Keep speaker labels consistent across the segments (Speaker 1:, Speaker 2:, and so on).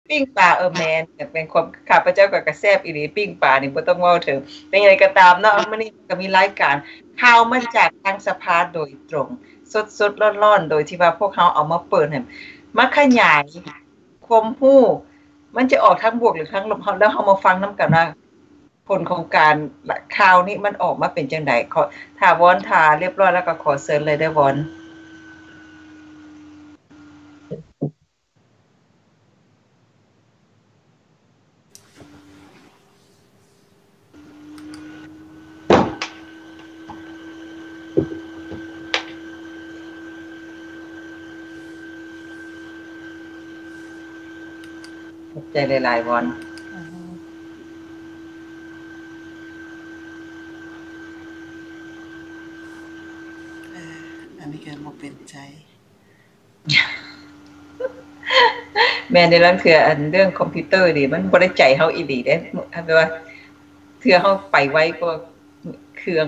Speaker 1: ปิ้งปลาแมนเป็นความข้าพเจ้ากับกระแซบอีหลีปิ้งปลานี่บ่ต้องเว้าถึงเป็นยังไงก็ตามเนาะมื้อนี้ก็มีรายการข่าวมาจากทางสภาโดยตรงสดๆร้อนๆโดยที่ว่าพวกเขาเอามาเปิดให้มาขยายความรู้มันจะออกทั้งบวกหรือทั้งลบแล้วเฮามาฟังนำกันว่าผลของการข่าวนี้มันออกมาเป็นจังได๋ขอถ้าวอนถ้าเรียบร้อยแล้วก็ขอเชิญเลยได้วอนขอบใจหลายๆวอน
Speaker 2: อันนี้ก็บ่เป็นใจ
Speaker 1: แม่ในลังเทื่ออันเรื่องคอมพิวเตอร์นี่มันบ่ได้ใจเฮาอีหลีเด้แปลว่าเทื่อเฮาไปไวกว่าเครื่อง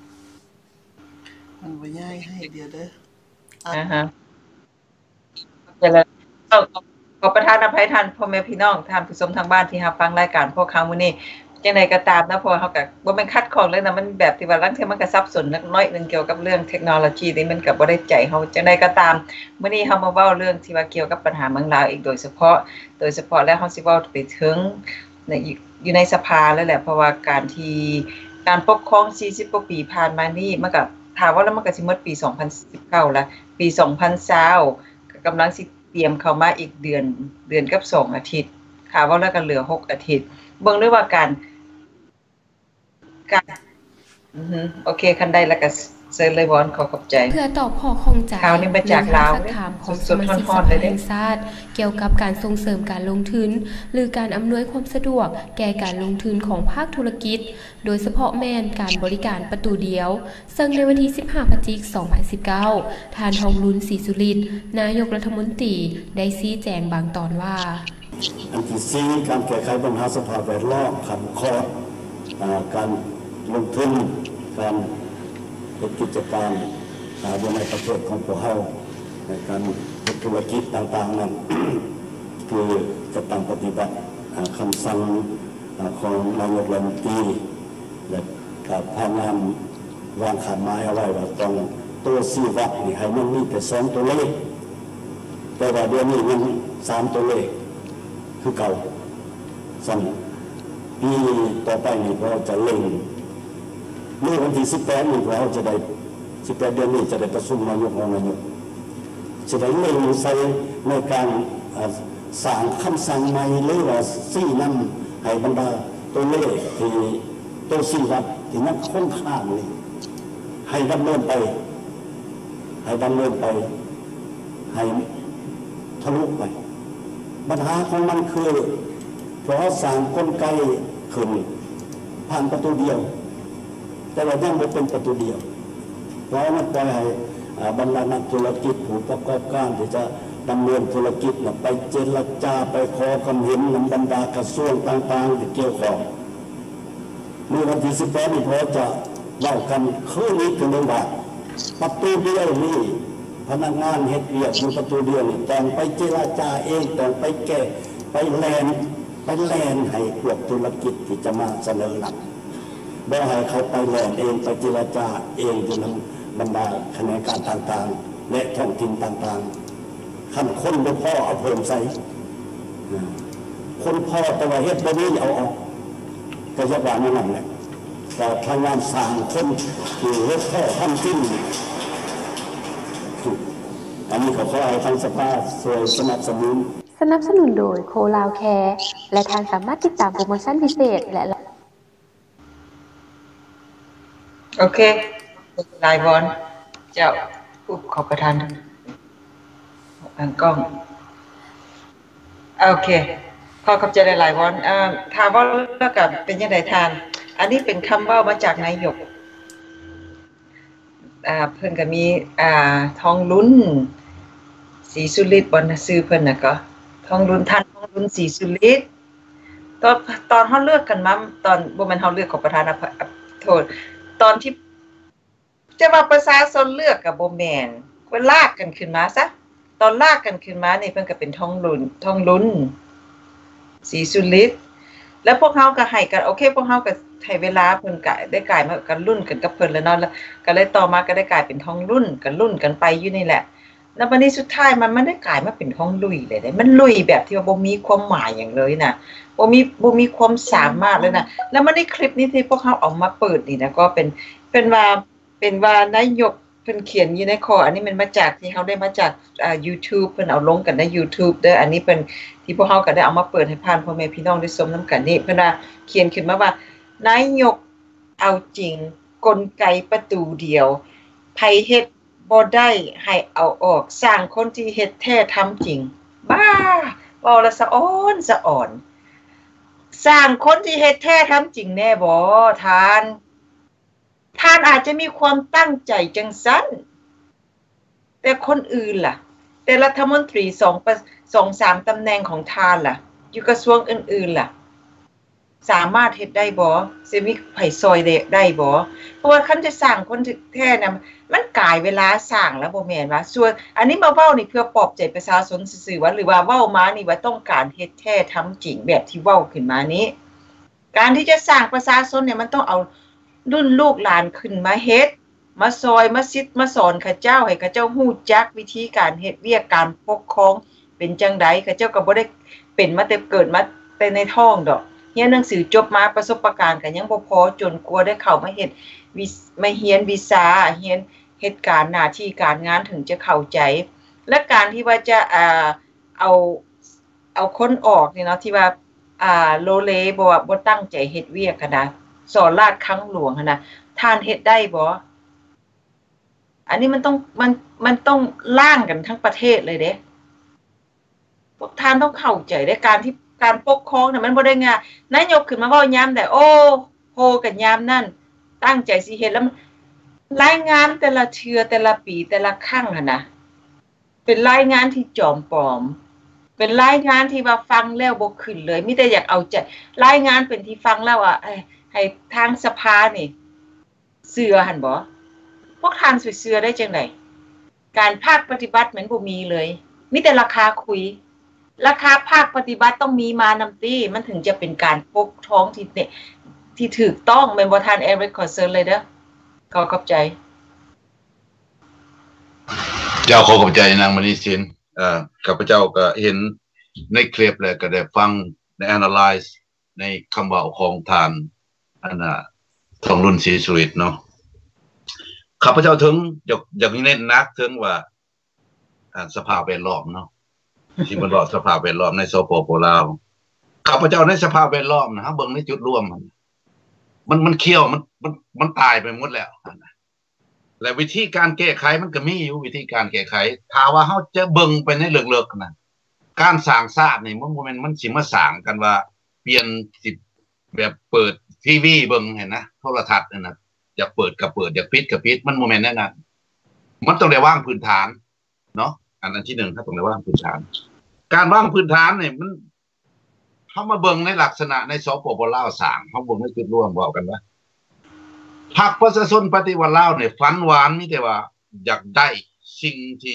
Speaker 2: มันบ่ย้ายให้เดี๋ยวเด้อ
Speaker 1: ฮะแต่ละขอประทานอภัยท่านพ่อแม่พี่น้องท่านผู้ชมทางบ้านที่รับฟังรายการพวกเขามื้อนี้จังได๋ก็ตามนะเพราะเฮาก็บ่แม่นคัดของเลยนะมันแบบที่ว่าลางเทื่อมันก็สับสนน้อยนึงเกี่ยวกับเรื่องเทคโนโลยีนี่มันก็บ่ได้ใจเฮาจังได๋ก็ตามมื้อนี้เฮามาเว้าเรื่องที่ว่าเกี่ยวกับปัญหาเมืองลาวอีกโดยเฉพาะแล้วเฮาสิเว้าไปถึงอยู่ในสภาแล้วแหละเพราะว่าการปกครอง40กว่าปีผ่านมานี้มันก็ถ้าว่าแล้วมันก็สิหมดปี2019แล้วปี2020ก็กำลังสิเตรียมเข้ามาอีกเดือนกับ2อาทิตย์ค่ะว่าแล้วก็เหลือ6อาทิตย์เบิ่งด้วยว่าการโอเคคันได้แล้วก็เชิญเลยวอนขอขอบใจ
Speaker 3: เพื่อตอบข้อข้องใจ
Speaker 1: ข่าวนี้มาจากลาว
Speaker 3: ถามของสมาชิกสภาแห่งชาติเกี่ยวกับการส่งเสริมการลงทุนหรือการอำนวยความสะดวกแก่การลงทุนของภาคธุรกิจโดยเฉพาะแม่นการบริการประตูเดียวซึ่งในวันที่15พฤศจิกายน2019ท่านทองลุ้นศรีสุริตนายกรัฐมนตรีได้ชี้แจงบางตอนว่า
Speaker 4: อันที่4การแก้ไขปัญหาสภาพแวดล้อมขันข้อการลงทุนการเป็นกิจการในประเทศของพวกเราในการธุรกิจต่างๆนั้นคือจะต้องปฏิบัติคำสั่งของนายกรัฐมนตรีและพยายามวางขันไม้เอาไว้ว่าต้องตัวชี้วัดนี่ให้มันมีแต่2ตัวเลขแต่ว่าเดี๋ยวนี้มัน3ตัวเลขคือเก่าสั่งปีต่อไปนี่เราจะเล่งเมื่อวันที่18นี่เราจะได้18เดือนนี้จะได้ประชุมนายกของนายกจะได้เล่งใส่ในการสร้างคำสั่งใหม่หรือว่าชี้นำให้บรรดาตัวเลขที่ตัวชี้วัดที่นั้นค่อนข้างนี่ให้ดำเนินไปให้ทะลุไปปัญหาของมันคือเพราะสร้างกลไกขึ้นผ่านประตูเดียวแต่ว่ายังไม่เป็นประตูเดียวเพราะมันปล่อยให้บรรดานักธุรกิจผู้ประกอบการที่จะดำเนินธุรกิจไปเจรจาไปขอความเห็นนำบรรดากระทรวงต่างๆที่เกี่ยวข้องเมื่อวันที่18นี่พอจะเล่ากันคืนนี้ถึงเรื่องว่าประตูเดียวนี่พนักงานเฮ็ดเวียกอยู่ประตูเดียวนี่ต้องไปเจรจาเองต้องไปแก้ไปแลนให้พวกธุรกิจที่จะมาเสนอหลักบ่ให้เขาไปแลนเองไปเจรจาเองจนบรรดาคณะการต่างๆและท้องถิ่นต่างๆขั้นคนบ่พอเอาเพิ่มใส่คนพอแต่ว่าเฮ็ดบ่มีเอาออกก็จะว่านั่นแหละแต่พยายามสร้างคนที่เฮ็ดแค่ทำจริงอันนี้ขอให้ทางสภาช่วยสนับสนุน
Speaker 3: โดยโคลาวแคร์และทางสามารถติดตามโปรโมชั่นพิเศษและ
Speaker 1: โอเคลายวอนเจ้าผู้ขอประทานทางกล้องโอเคขอขอบใจหลายๆวอนถามว่าแล้วกับเป็นยังไงทานอันนี้เป็นคำเว้ามาจากนายกเพิ่นก็มีทองลุ้นศรีสุริตบ่นะชื่อเพิ่นน่ะก็ทองลุ้นศรีสุริตตอนเฮาเลือกกันมาตอนบ่แม่นเฮาเลือกของประธานโทษตอนที่จะว่าประชาชนเลือกก็บ่แม่นก็ลากกันขึ้นมาซะตอนลากกันขึ้นมานี่เพิ่นก็เป็นทองลุ้นศรีสุฤทธิ์แล้วพวกเฮาก็ให้กันโอเคพวกเฮาก็ให้เวลาเพิ่นก็ได้กลายมากันรุ่นกันกับเพิ่นแล้วเนาะแล้วก็เลยต่อมาก็ได้กลายเป็นท้องรุ่นกันไปอยู่นี่แหละแล้วบัดนี้สุดท้ายมันได้กลายมาเป็นท้องลุยเลยเด้มันลุยแบบที่ว่าบ่มีความหมายหยังเลยน่ะบ่มีความสามารถเลยน่ะแล้วมันในคลิปนี้ที่พวกเฮาเอามาเปิดนี่นะก็เป็นว่านายกเพิ่นเขียนอยู่ในคออันนี้มันมาจากที่เฮาได้มาจากYouTube เพิ่นเอาลงกันใน YouTube เด้ออันนี้เพิ่นที่พวกเฮาก็ได้เอามาเปิดให้ผ่านพ่อแม่พี่น้องได้ชมนํกันนี่เพิ่นว่าเขียนขึ้นมาว่านายกเอาจริงกลไกประตูเดียวไผเฮ็ดบ่ได้ให้เอาออกสร้างคนที่เฮ็ดแท้ทำจริงบ้าเว้าแล้วสะอ่อนสร้างคนที่เฮ็ดแท้ทำจริงแน่บ่ท่านอาจจะมีความตั้งใจจังซั่นแต่คนอื่นล่ะแต่รัฐมนตรี2-3 ตำแหน่งของท่านล่ะอยู่กระทรวงอื่นๆล่ะสามารถเฮ็ดได้บ่สิมีไผซอยได้บ่เพราะว่าคันจะสร้างคนแท้น่ะมันกายเวลาสร้างแล้วบ่แม่นว่าส่วนอันนี้มาเว้านี่เพื่อปลอบใจประชาชนซื่อๆว่าหรือว่าเว้ามานี่ว่าต้องการเฮ็ดแท้ทำจริงแบบที่เว้าขึ้นมานี้การที่จะสร้างประชาชนเนี่ยมันต้องเอารุ่นลูกหลานขึ้นมาเฮ็ดมาซอยมาซิดมาสอนเขาเจ้าให้เขาเจ้าฮู้จักวิธีการเฮ็ดเวียกการปกครองเป็นจังได๋เขาเจ้าก็บ่ได้เป็นมาแต่เกิดมาแต่ในท้องดอกเรียนหนังสือจบมาประสบการณ์ก็ยังบ่พอจนกลัวได้เข้ามาเฮ็ดมาเรียนวิชาเรียนเหตุการณ์หน้าที่การงานถึงจะเข้าใจและการที่ว่าจะเอาคนออกนี่เนาะที่ว่าโลเลบ่ว่าบ่ตั้งใจเฮ็ดเวียกนะสอนราชครั้งหลวงนะท่านเฮ็ดได้บ่อันนี้มันต้องล่างกันทั้งประเทศเลยเด้พวกท่านต้องเข้าใจในการปกครองน่ะมันบ่ได้ง่ายนายกขึ้นมาเว้ายามใดโอ้โหกันยามนั้นตั้งใจสิเฮ็ดแล้วรายงานแต่ละเทื่อแต่ละปีแต่ละครั้งหั่นน่ะเป็นรายงานที่จอมปลอมเป็นรายงานที่ว่าฟังแล้วบ่ขึ้นเลยมีแต่อยากเอาใจรายงานเป็นที่ฟังแล้วให้ทางสภานี่เชื่อหั่นบ่พวกท่านสิเชื่อได้จังได๋การภาคปฏิบัติมันบ่มีเลยมีแต่ราคาคุยราคาภาคปฏิบัติต้องมีมานำติมันถึงจะเป็นการปกท้องที่ถูกต้องแม่นบ่ท่าน Eric Concern เลยเด้อขอบใจ
Speaker 5: เจ้าขอบใจนางมณีศิลป์ข้าพเจ้าก็เห็นในคลิปแล้วก็ได้ฟังใน analyze ในคำเว้าของท่านทองรุ่นศรีสุฤทธิ์เนาะข้าพเจ้าถึงอยากเน้นนักถึงว่าสภาพแวดล้อมเนาะที่มันบอกสภาพแวดล้อมในสปป.ลาวข้าพเจ้าในสภาพแวดล้อมนะเบิ่งในจุดร่วมมันเคี่ยวมันตายไปหมดแล้วและวิธีการแก้ไขมันก็มีอยู่วิธีการแก้ไขถ้าว่าเฮาจะเบิ่งไปในเลิกๆนะการสร้างชาตินี่มันบ่แม่นมันสิมาสร้างกันว่าเปลี่ยนสิแบบเปิดทีวีเบิ่งเห็นนะโทรทัศน์นั่นน่ะอยากเปิดก็เปิดอยากปิดก็ปิดมันบ่แม่นแน่นั้นมันต้องได้วางพื้นฐานเนาะอันที่1ถ้าต้องได้วางพื้นฐานการวางพื้นฐานนี่มันเฮามาเบิ่งในลักษณะในสปป.ลาวสร้างเฮาเบิ่งในจุดร่วมเว้ากันว่าพรรคประชาชนปฏิวัติลาวเนี่ยฝันหวานมีแต่ว่าอยากได้สิ่ง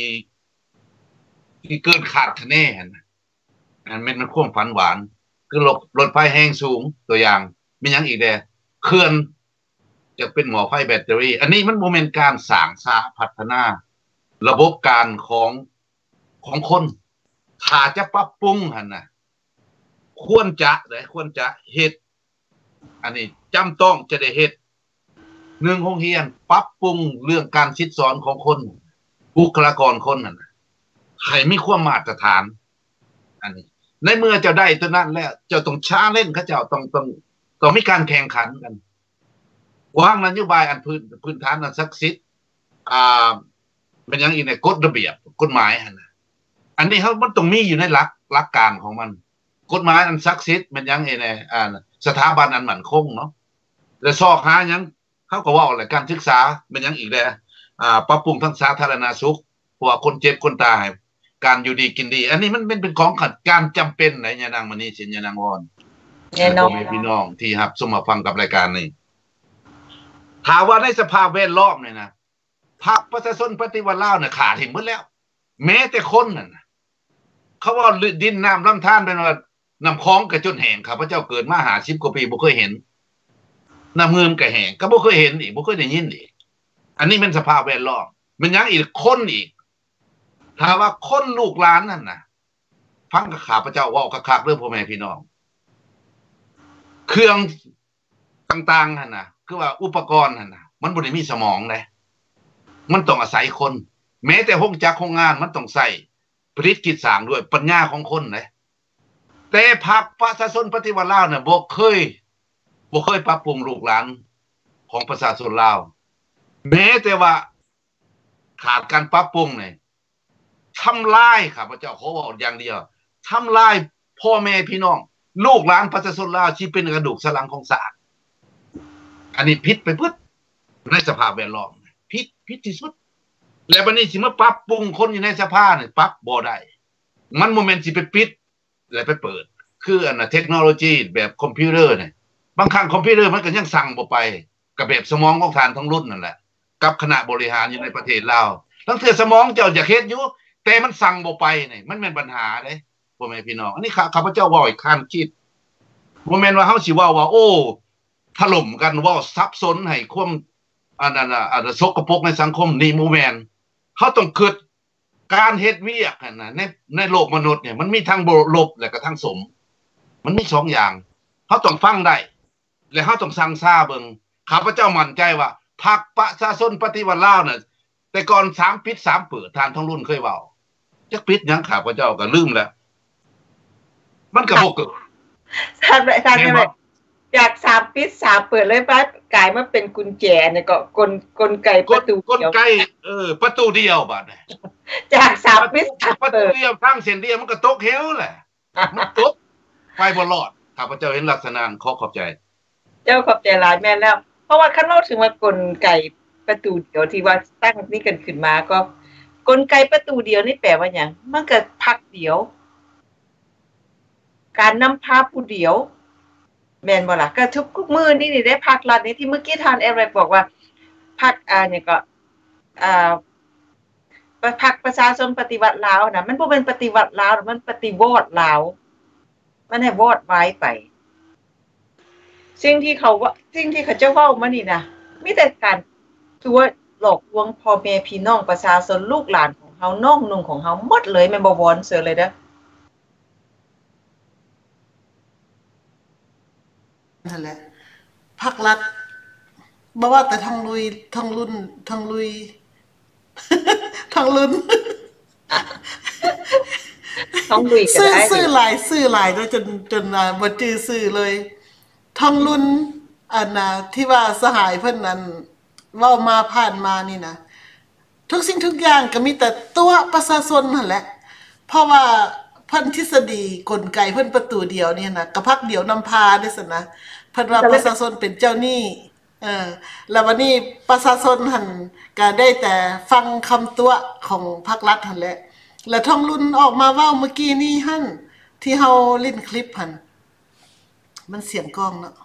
Speaker 5: ที่เกินขาดคะเนนะอันมันความฝันหวานคือรถไฟแรงสูงตัวอย่างมีหยังอีกแดเคลื่อนจะเป็นหม้อไฟแบตเตอรี่อันนี้มันบ่แม่นการสร้างสาพัฒนาระบบการของคนถ้าจะปรับปรุงหั่นน่ะควรจะเฮ็ดอันนี้จำต้องจะได้เฮ็ด1โรงเรียนปรับปรุงเรื่องการคิดสอนของคนบุคลากรคนนั่นให้มีความมาตรฐานอันนี้ในเมื่อเจ้าได้ตัวนั้นแล้วเจ้าต้องช้าเล่นเขาเจ้าต้องมีการแข่งขันกันวางนโยบายอันพื้นฐานอันศักดิ์สิทธิ์เป็นอย่างอีกในกฎระเบียบกฎหมายหั่นน่ะอันนี้มันต้องมีอยู่ในหลักการของมันกฎหมายอันศักดิ์สิทธิ์เป็นอย่างในสถาบันอันมั่นคงเนาะแล้วซอกหาหยังเขาก็ว่าแหละการศึกษาเป็นอย่างอีกแล้วปรับปรุงทางสาธารณสุขเพราะว่าคนเจ็บคนตายการอยู่ดีกินดีอันนี้มันเป็นของการจำเป็นไหนยานางมณีศิลป์ยานางวอนพี่น้องที่รับสมฟังกับรายการนี้ถามว่าในสภาพแวดล้อมเนี่ยนะพรรคประชาชนปฏิวัติลาวเนี่ยขาดทิ้งหมดแล้วแม้แต่คนน่ะเขาว่าดินน้ำลำธารเป็นว่าน้ำคลองก็จนแห้งข้าพเจ้าเกิดมา50กว่าปีบ่เคยเห็นน้ำเมืองก็แห้งก็บ่เคยเห็นอีกบ่เคยได้ยินอีกอันนี้เป็นสภาพแวดล้อมมันยังอีกคนอีกถ้าว่าคนลูกหลานนั่นน่ะฟังกับข้าพเจ้าเว้าคักๆเด้อพ่อแม่พี่น้องเครื่องต่างๆหั่นน่ะคือว่าอุปกรณ์หั่นน่ะมันบ่ได้มีสมองเลยมันต้องอาศัยคนแม้แต่ห้องจักรโรงงานมันต้องใส่ผลิตกิจสร้างด้วยปัญญาของคนเลยแต่พรรคประชาชนปฏิวัติลาวเนี่ยบ่เคยปรับปรุงลูกหลานของประชาชนลาวแม้แต่ว่าขาดการปรับปรุงเนี่ยทำลายข้าพเจ้าขอบอกอย่างเดียวทำลายพ่อแม่พี่น้องลูกหลานประชาชนลาวที่เป็นกระดูกสันหลังของชาติอันนี้ผิดไปปึ๊ดในสภาพแวดล้อมผิดที่สุดแล้วบัดนี้สิมาปรับปรุงคนอยู่ในสภาเนี่ยปรับบ่ได้มันโมเมนต์สิไปปิดแล้วไปเปิดคืออันน่ะเทคโนโลยีแบบคอมพิวเตอร์เนี่ยบางครั้งคอมพิวเตอร์มันก็ยังสั่งบ่ไปกับแบบสมองของท่านทั้งรุ่นนั่นแหละกับคณะบริหารอยู่ในประเทศลาวทั้งเทื่อสมองเจ้าอยากเฮ็ดอยู่แต่มันสั่งบ่ไปนี่มันเป็นปัญหาเด้พ่อแม่พี่น้องอันนี้ข้าพเจ้าเว้าให้คันคิดบ่แม่นว่าเฮาสิเว้าว่าโอ้ถล่มกันเว้าซับซ้อนให้ความอันนั้นน่ะสกปรกในสังคมนี่บ่แม่นเฮาต้องคิดการเฮ็ดเวียกน่ะในโลกมนุษย์เนี่ยมันมีทั้งลบและก็ทั้งสมมันมี2อย่างเฮาต้องฟังได้และเฮาต้องสั่งซาเบิ่งข้าพเจ้ามั่นใจว่าพรรคประชาชนปฏิวัติลาวน่ะแต่ก่อน3ปิด3เปิดท่านทั้งรุ่นเคยเว้าจักปิดหยังข้าพเจ้าก็ลืมแล้วมันก็บ่เกิด
Speaker 1: ท่านจาก3ปิด3เปิดเลยปั๊บกลายมาเป็นกุญแจเนี่ยก็กลไกประตู
Speaker 5: กลไกประตูเดียวบัดนี้
Speaker 1: จาก3ปิด3
Speaker 5: ประตูเดียวทางเส้นเดียวมันก็ตกเหวแหละมันตกไปบ่รอดข้าพเจ้าเห็นลักษณะขอบใจ
Speaker 1: เจ้าขอบใจหลายแม่นแล้วเพราะว่าคันเราถึงว่ากลไกประตูเดียวที่ว่าตั้งนี้กันขึ้นมาก็กลไกประตูเดียวนี่แปลว่าหยังมันก็พรรคเดียวการนำพาผู้เดียวแม่นบ่ล่ะก็ทุกมื้อนี่ได้พรรครัฐนี่ที่เมื่อกี้ท่านแอร์บอกว่าพรรคเนี่ยก็พรรคประชาชนปฏิวัติลาวน่ะมันบ่แม่นปฏิวัติลาวมันปฏิวอดลาวมันให้วอดไว้ไปสิ่งที่เขาเจ้าเว้ามานี่นะมีแต่การตัวหลอกลวงพ่อแม่พี่น้องประชาชนลูกหลานของเฮาน้องนุ่งของเฮาหมดเลยแม่นบ่วอนเสือเลยเด้อ
Speaker 2: นั่นแหละภาครัฐบ่ว่าแต่ทั้งรุ่นทั้งรุ่นทั้ง
Speaker 1: ลุยก็ได้
Speaker 2: ซื้อหลายด้วยจนบ่จื้อซื้อเลยทั้งรุ่นอันน่ะที่ว่าสหายเพิ่นนั้นเว้ามาผ่านมานี่นะทุกสิ่งทุกอย่างก็มีแต่ตัวประชาชนนั่นแหละเพราะว่าเพิ่นทฤษฎีกลไกเพิ่นประตูเดียวนี่นะกะพักเดียวนำพาได้ซั่นนะเพิ่นว่าประชาชนเป็นเจ้าหนี้แล้ววันนี้ประชาชนหั่นก็ได้แต่ฟังคำตัวของภาครัฐหั่นแหละแล้วท่องรุ่นออกมาเว้าเมื่อกี้นี้หั่นที่เฮาลิ้นคลิปหั่นมันเสียงกล้องเนาะ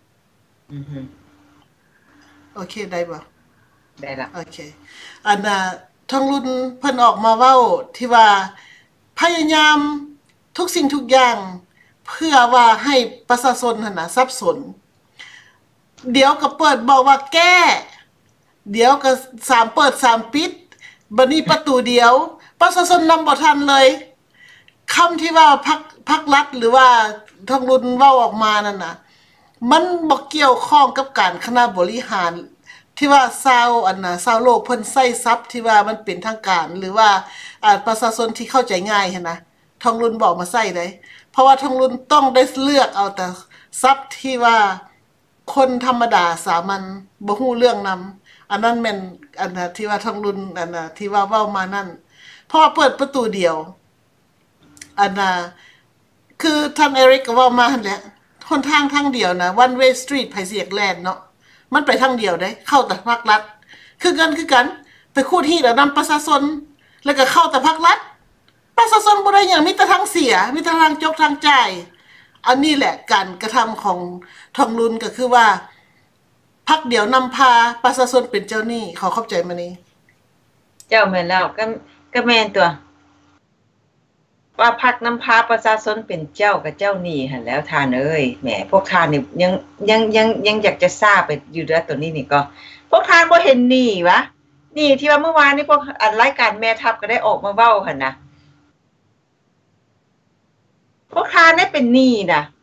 Speaker 2: โอเคได้บ่
Speaker 1: ได้ละ
Speaker 2: โอเคอันน่ะท่องรุ่นเพิ่นออกมาเว้าที่ว่าพยายามทุกสิ่งทุกอย่างเพื่อว่าให้ประชาชนหั่นน่ะสับสนเดี๋ยวก็เปิดบอกว่าแก้เดี๋ยวก็3เปิด3ปิดบัดนี้ประตูเดียวประชาชนนำบ่ทันเลยคำที่ว่าพรรครัฐหรือว่าท่องรุ่นเว้าออกมานั่นน่ะมันบ่เกี่ยวข้องกับการคณะบริหารที่ว่าชาวโลกเพิ่นใช้ศัพท์ที่ว่ามันเป็นทางการหรือว่าประชาชนที่เข้าใจง่ายหั่นนะท่องรุ่นบอกมาใช้ได้เพราะว่าท่องรุ่นต้องได้เลือกเอาแต่ศัพท์ที่ว่าคนธรรมดาสามัญบ่ฮู้เรื่องนำอันนั้นแม่นอันน่ะที่ว่าท่องรุ่นอันน่ะที่ว่าเว้ามานั่นเพราะว่าเปิดประตูเดียวอันน่ะคือท่านเอริกก็เว้ามาหั่นแหละหนทางเดียวนะ one way street ไผสิอยากแล่นเนาะมันไปทางเดียวได้เข้าแต่ภาครัฐคือกันไปคูดฮีดเอานำประชาชนแล้วก็เข้าแต่ภาครัฐประชาชนบ่ได้หยังมีแต่ทางเสียมีแต่ทางจกทางจ่ายอันนี้แหละการกระทำของทองรุ่นก็คือว่าพรรคเดียวนำพาประชาชนเป็นเจ้าหนี้ขอเข้าใจมานี้
Speaker 1: เจ้าแม่นแล้วก็แม่นตัวว่าพรรคนำพาประชาชนเป็นเจ้ากับเจ้าหนี้หั่นแล้วท่านเอ้ยแหมพวกท่านนี่ยังอยากจะทราบไปอยู่เด้อตัวนี้นี่ก็พวกท่านบ่เห็นหนี้วะหนี้ที่ว่าเมื่อวานนี้พวกอันรายการแม่ทัพก็ได้ออกมาเว้าหั่นน่ะพวกท่านได้เป็นหนี้น่ะ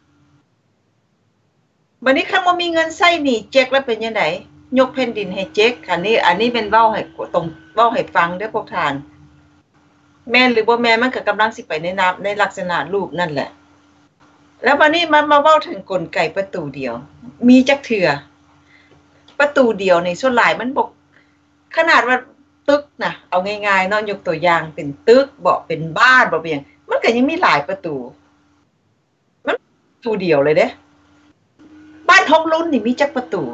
Speaker 1: บัดนี้คันบ่มีเงินใช้หนี้เจ๊กแล้วเป็นจังได๋ยกแผ่นดินให้เจ๊กอันนี้เป็นเว้าให้ตรงเว้าให้ฟังเด้อพวกท่านแม่นหรือบ่แม่นมันก็กำลังสิไปในลักษณะรูปนั่นแหละแล้วบัดนี้มันมาเว้าถึงกลไกประตูเดียวมีจักเทื่อประตูเดียวนี่ส่วนหลายมันบ่ขนาดว่าตึกน่ะเอาง่ายๆเนาะยกตัวอย่างเป็นตึกบ่เป็นบ้านบ่เป็นหยังมันก็ยังมีหลายประตูมันประตูเดียวเลยเด้บ้านทองลุ้นนี่มีจักประตู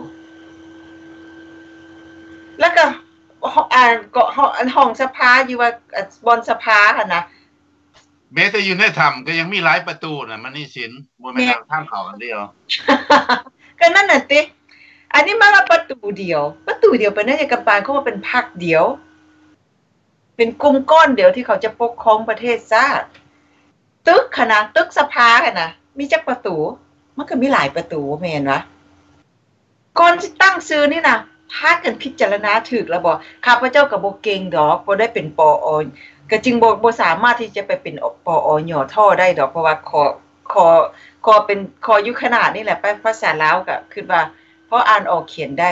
Speaker 1: แล้วก็ก็ห้องสภาอยู่ว่าบอนสภาหั่นน่ะ
Speaker 5: แม้แต่อยู่ในถ้ำก็ยังมีหลายประตูน่ะมันนี่สินบ่แม่นทางเข้าอันเดียว
Speaker 1: ก็นั่นน่ะติอันนี้มาว่าประตูเดียวเป็นนายกบาลเขาว่าเป็นพรรคเดียวเป็นกลุ่มก้อนเดียวที่เขาจะปกครองประเทศชาติตึกขนาดตึกสภาหั่นน่ะมีจักประตูมันก็มีหลายประตูแม่นวะก่อนสิตั้งชื่อนี่น่ะพากันพิจารณาถูกแล้วบ่ข้าพเจ้าก็บ่เก่งดอกบ่ได้เป็นปอก็จึงบ่สามารถที่จะไปเป็นปอยท่อได้ดอกเพราะว่าขอเป็นขออยู่ขนาดนี้แหละไปภาษาลาวก็คิดว่าพออ่านออกเขียนได้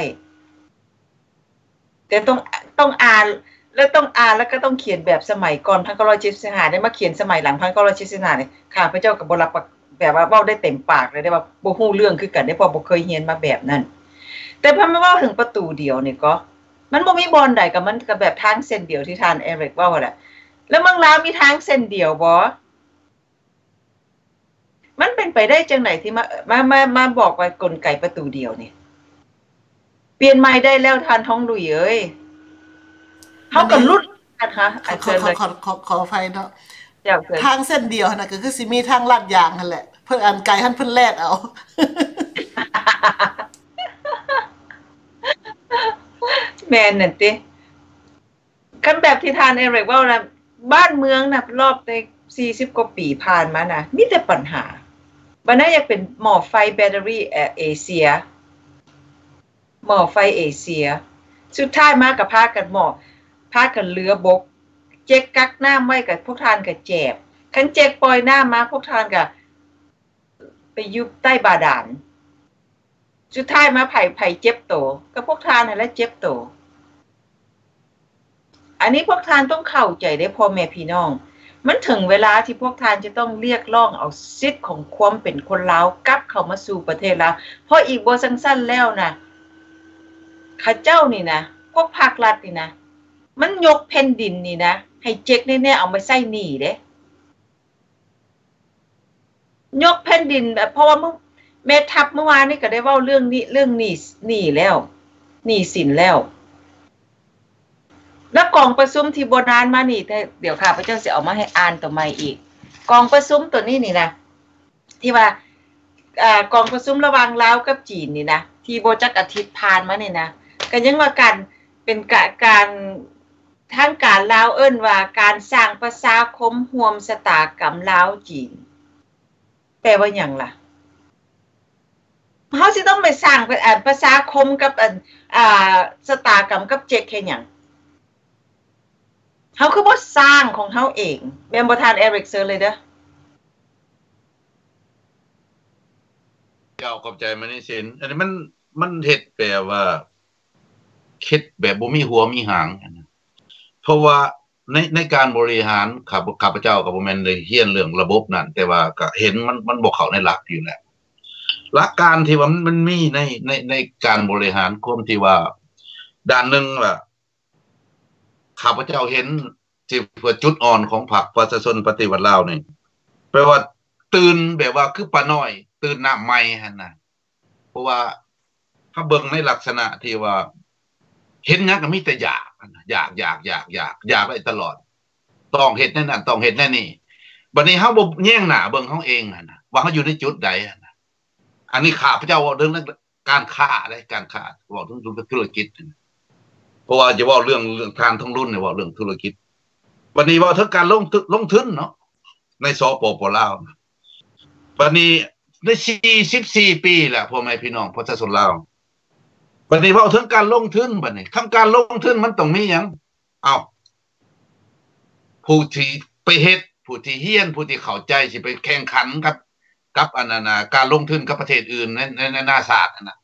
Speaker 1: แต่ต้องอ่านแล้วแล้วก็ต้องเขียนแบบสมัยก่อน1975ได้มาเขียนสมัยหลัง1975นี่ข้าพเจ้าก็บ่รับแบบว่าเว้าได้เต็มปากเลยได้ว่าบ่ฮู้เรื่องคือกันได้เพราะบ่เคยเรียนมาแบบนั้นแต่พอมาเว้าถึงประตูเดียวนี่ก็มันบ่มีบอนใดก็มันก็แบบทางเส้นเดียวที่ท่านเอริกเว้าแหละแล้วเมืองลาวมีทางเส้นเดียวบ่มันเป็นไปได้จังได๋ที่มาบอกว่ากลไกประตูเดียวนี่เปลี่ยนใหม่ได้แล้วท่านทองดุยเอ้ยเฮาก็ลุ้นกันค่ะ
Speaker 2: ขออภัยเนาะทางเส้นเดียวน่ะก็คือสิมีทางลาดยางนั่นแหละเพิ่นอันไกลหั่นเพิ่นแลกเอา
Speaker 1: แม่นนั่นติคันแบบที่ท่านเอริกเว้าน่ะบ้านเมืองน่ะรอบได้40กว่าปีผ่านมาน่ะมีแต่ปัญหาบัดนั้นอยากเป็นหม้อไฟแบตเตอรี่เอเชียหม้อไฟเอเชียสุดท้ายมาก็พากันเรือบกเจ๊กกักน้ำไว้กับพวกท่านก็แจบคันเจ๊กปล่อยน้ำมาพวกท่านก็ไปอยู่ใต้บาดาลสุดท้ายมาไผเจ็บโตก็พวกท่านนั่นแหละเจ็บโตอันนี้พวกท่านต้องเข้าใจได้พ่อแม่พี่น้องมันถึงเวลาที่พวกท่านจะต้องเรียกร้องเอาสิทธิ์ของความเป็นคนลาวกลับเข้ามาสู่ประเทศลาวเพราะอีกบ่สั้นๆแล้วนะข้าเจ้านี่นะพวกภาครัฐนี่นะมันยกแผ่นดินนี่นะให้เจ๊กแน่ๆเอามาใช้หนี้เด้ยกแผ่นดินแบบเพราะว่าแม่ทัพเมื่อวานนี้ก็ได้เว้าเรื่องนี้หนี้แล้วหนี้สินแล้วกองประชุมที่โบราณมานี่เดี๋ยวข้าพเจ้าสิเอามาให้อ่านต่อใหม่อีกกองประชุมตัวนี้นี่นะที่ว่ากองประชุมระหว่างลาวกับจีนนี่นะที่บ่จักอาทิตย์ผ่านมานี่นะก็ยังว่าการเป็นการทางการลาวเอิ้นว่าการสร้างประชาคมร่วมชะตากรรมลาวจีนแปลว่าหยังล่ะเฮาสิต้องไปสร้างประชาคมกับชะตากรรมกับเจ๊กแค่หยังเฮาคือบ่สร้างของเฮาเองแม่นบ่ทานเอริกเซอร์เลยเด้อ
Speaker 5: เจ้าขอบใจมันนี่สินอันนี้มันเฮ็ดแปลว่าคิดแบบบ่มีหัวมีหางเพราะว่าในการบริหารข้าพเจ้าก็บ่แม่นได้เรียนเรื่องระบบนั่นแต่ว่าก็เห็นมันบ่เข้าในหลักอยู่แล้วหลักการที่ว่ามันมีในการบริหารความที่ว่าด้านนึงล่ะข้าพเจ้าเห็นที่ว่าจุดอ่อนของพรรคประชาชนปฏิวัติลาวนี่แปลว่าตื่นแบบว่าคือป้าน้อยตื่นน้ำใหม่หั่นน่ะเพราะว่าถ้าเบิ่งในลักษณะที่ว่าเห็นหยังก็มีแต่อยากได้ตลอดต้องเฮ็ดนั่นน่ะต้องเฮ็ดแน่นี่บัดนี้เฮาบ่แย่งหน้าเบิ่งเฮาเองหั่นน่ะว่าเฮาอยู่ในจุดใดหั่นน่ะอันนี้ข้าพเจ้าเว้าเรื่องการค้าเว้าถึงธุรกิจเพราะว่าจะว่าเรื่องทางท้องรุ่นเนี่ยว่าเรื่องธุรกิจวันนี้ว่าถึงการลงทุนเนาะในสปป.ลาวบัดนี้ได้44ปีแล้วพ่อแม่พี่น้องประชาชนลาวบัดนี้เว้าถึงการลงทุนบัดนี้การลงทุนมันต้องมีหยังผู้ที่ไปเฮ็ดผู้ที่เฮียนผู้ที่เข้าใจสิไปแข่งขันกับอันนั้นน่ะการลงทุนกับประเทศอื่นในนาศาสตร์นั่นน่ะ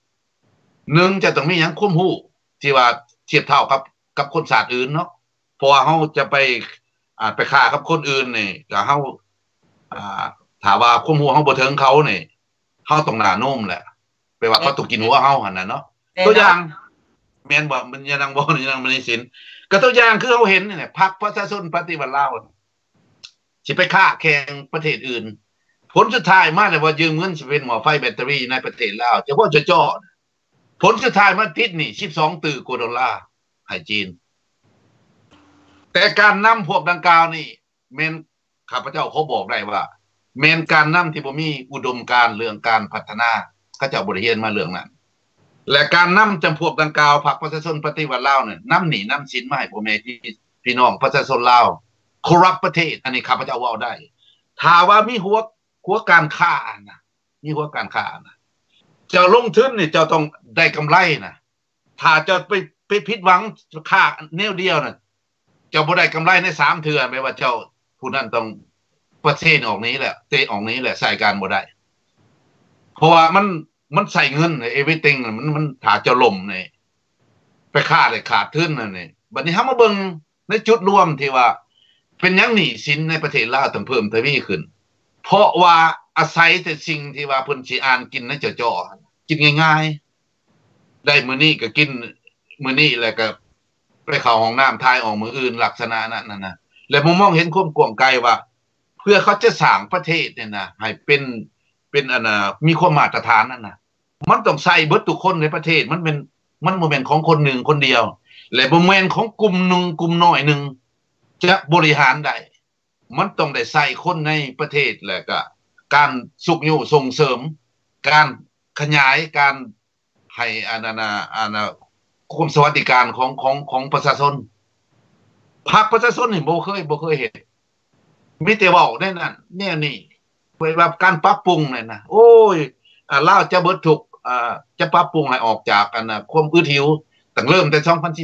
Speaker 5: 1จะต้องมีหยังความรู้ที่ว่าเทียบเท่ากับคนศาสตร์อื่นเนาะเพราะว่าเฮาจะไปฆ่ากับคนอื่นนี่ก็เฮาถ้าว่าความรู้เฮาบ่ถึงเขานี่เฮาต้องหน้านุ่มแหละแปลว่าเขาต้องกินหัวเฮาหั่นน่ะเนาะตัวอย่างแม่นบ่มันยังบ่ยังมันสินก็ตัวอย่างคือเฮาเห็นนี่พรรคประชาชนปฏิวัติลาวสิไปฆ่าแข่งประเทศอื่นผลสุดท้ายมาแล้วว่ายืมเงินสิเป็นหม้อไฟแบตเตอรี่ในประเทศลาวเฉพาะจ่อผลสุดท้ายมาติดนี่12ตื้อกว่าดอลลาร์ให้จีนแต่การนำพวกดังกล่าวนี่แม่นข้าพเจ้าเขาบอกได้ว่าแม่นการนำที่บ่มีอุดมการณ์เรื่องการพัฒนาเขาเจ้าบ่ได้เรียนมาเรื่องนั้นและการนำจำพวกดังกล่าวพรรคประชาชนปฏิวัติลาวเนี่ยนำหนี้นำสินมาให้พ่อแม่พี่น้องประชาชนลาวคอรัปประเทศอันนี้ข้าพเจ้าเว้าได้ถ้าว่ามีหัวการค้านะมีหัวการค้านะเจ้าลงทุนนี่เจ้าต้องได้กำไรนะถ้าเจ้าไปผิดหวังค่าแนวเดียวน่ะเจ้าบ่ได้กำไรใน3เทื่อแม้ว่าเจ้าผู้นั้นต้องประเทศออกนี้แหละเตะออกนี้แหละใส่การบ่ได้เพราะว่ามันใส่เงิน everything มันถ้าเจ้าล่มนี่ไปค่าได้ขาดทุนนั่นนี่บัดนี้เฮามาเบิ่งในจุดรวมที่ว่าเป็นหยังหนี้สินในประเทศลาวต้องเพิ่มทวีขึ้นเพราะว่าอาศัยแต่สิ่งที่ว่าเพิ่นสิอ่านกินในจ่อๆกินง่ายๆได้มื้อนี้ก็กินมื้อนี้แล้วก็ไปเข้าห้องน้ำทายออกมื้ออื่นลักษณะนั้นน่ะแล้วมองเห็นความกว้างไกลว่าเพื่อเขาจะสร้างประเทศเนี่ยนะให้เป็นอันน่ะมีความมาตรฐานนั่นน่ะมันต้องใส่เบิดทุกคนในประเทศมันบ่แม่นของคนหนึ่งคนเดียวและบ่แม่นของกลุ่มหนึ่งกลุ่มน้อยหนึ่งจะบริหารได้มันต้องได้ใส่คนในประเทศแล้วก็การสุขอยู่ส่งเสริมการขยายการให้อันน่ะความสวัสดิการของประชาชนพรรคประชาชนนี่บ่เคยเห็นมีแต่เว้าได้นั่นแนวนี้แบบการปรับปรุงนั่นน่ะโอ้ยลาวจะเบิดทุกจะปรับปรุงให้ออกจากอันน่ะความอื้อหิวตั้งเริ่มแต่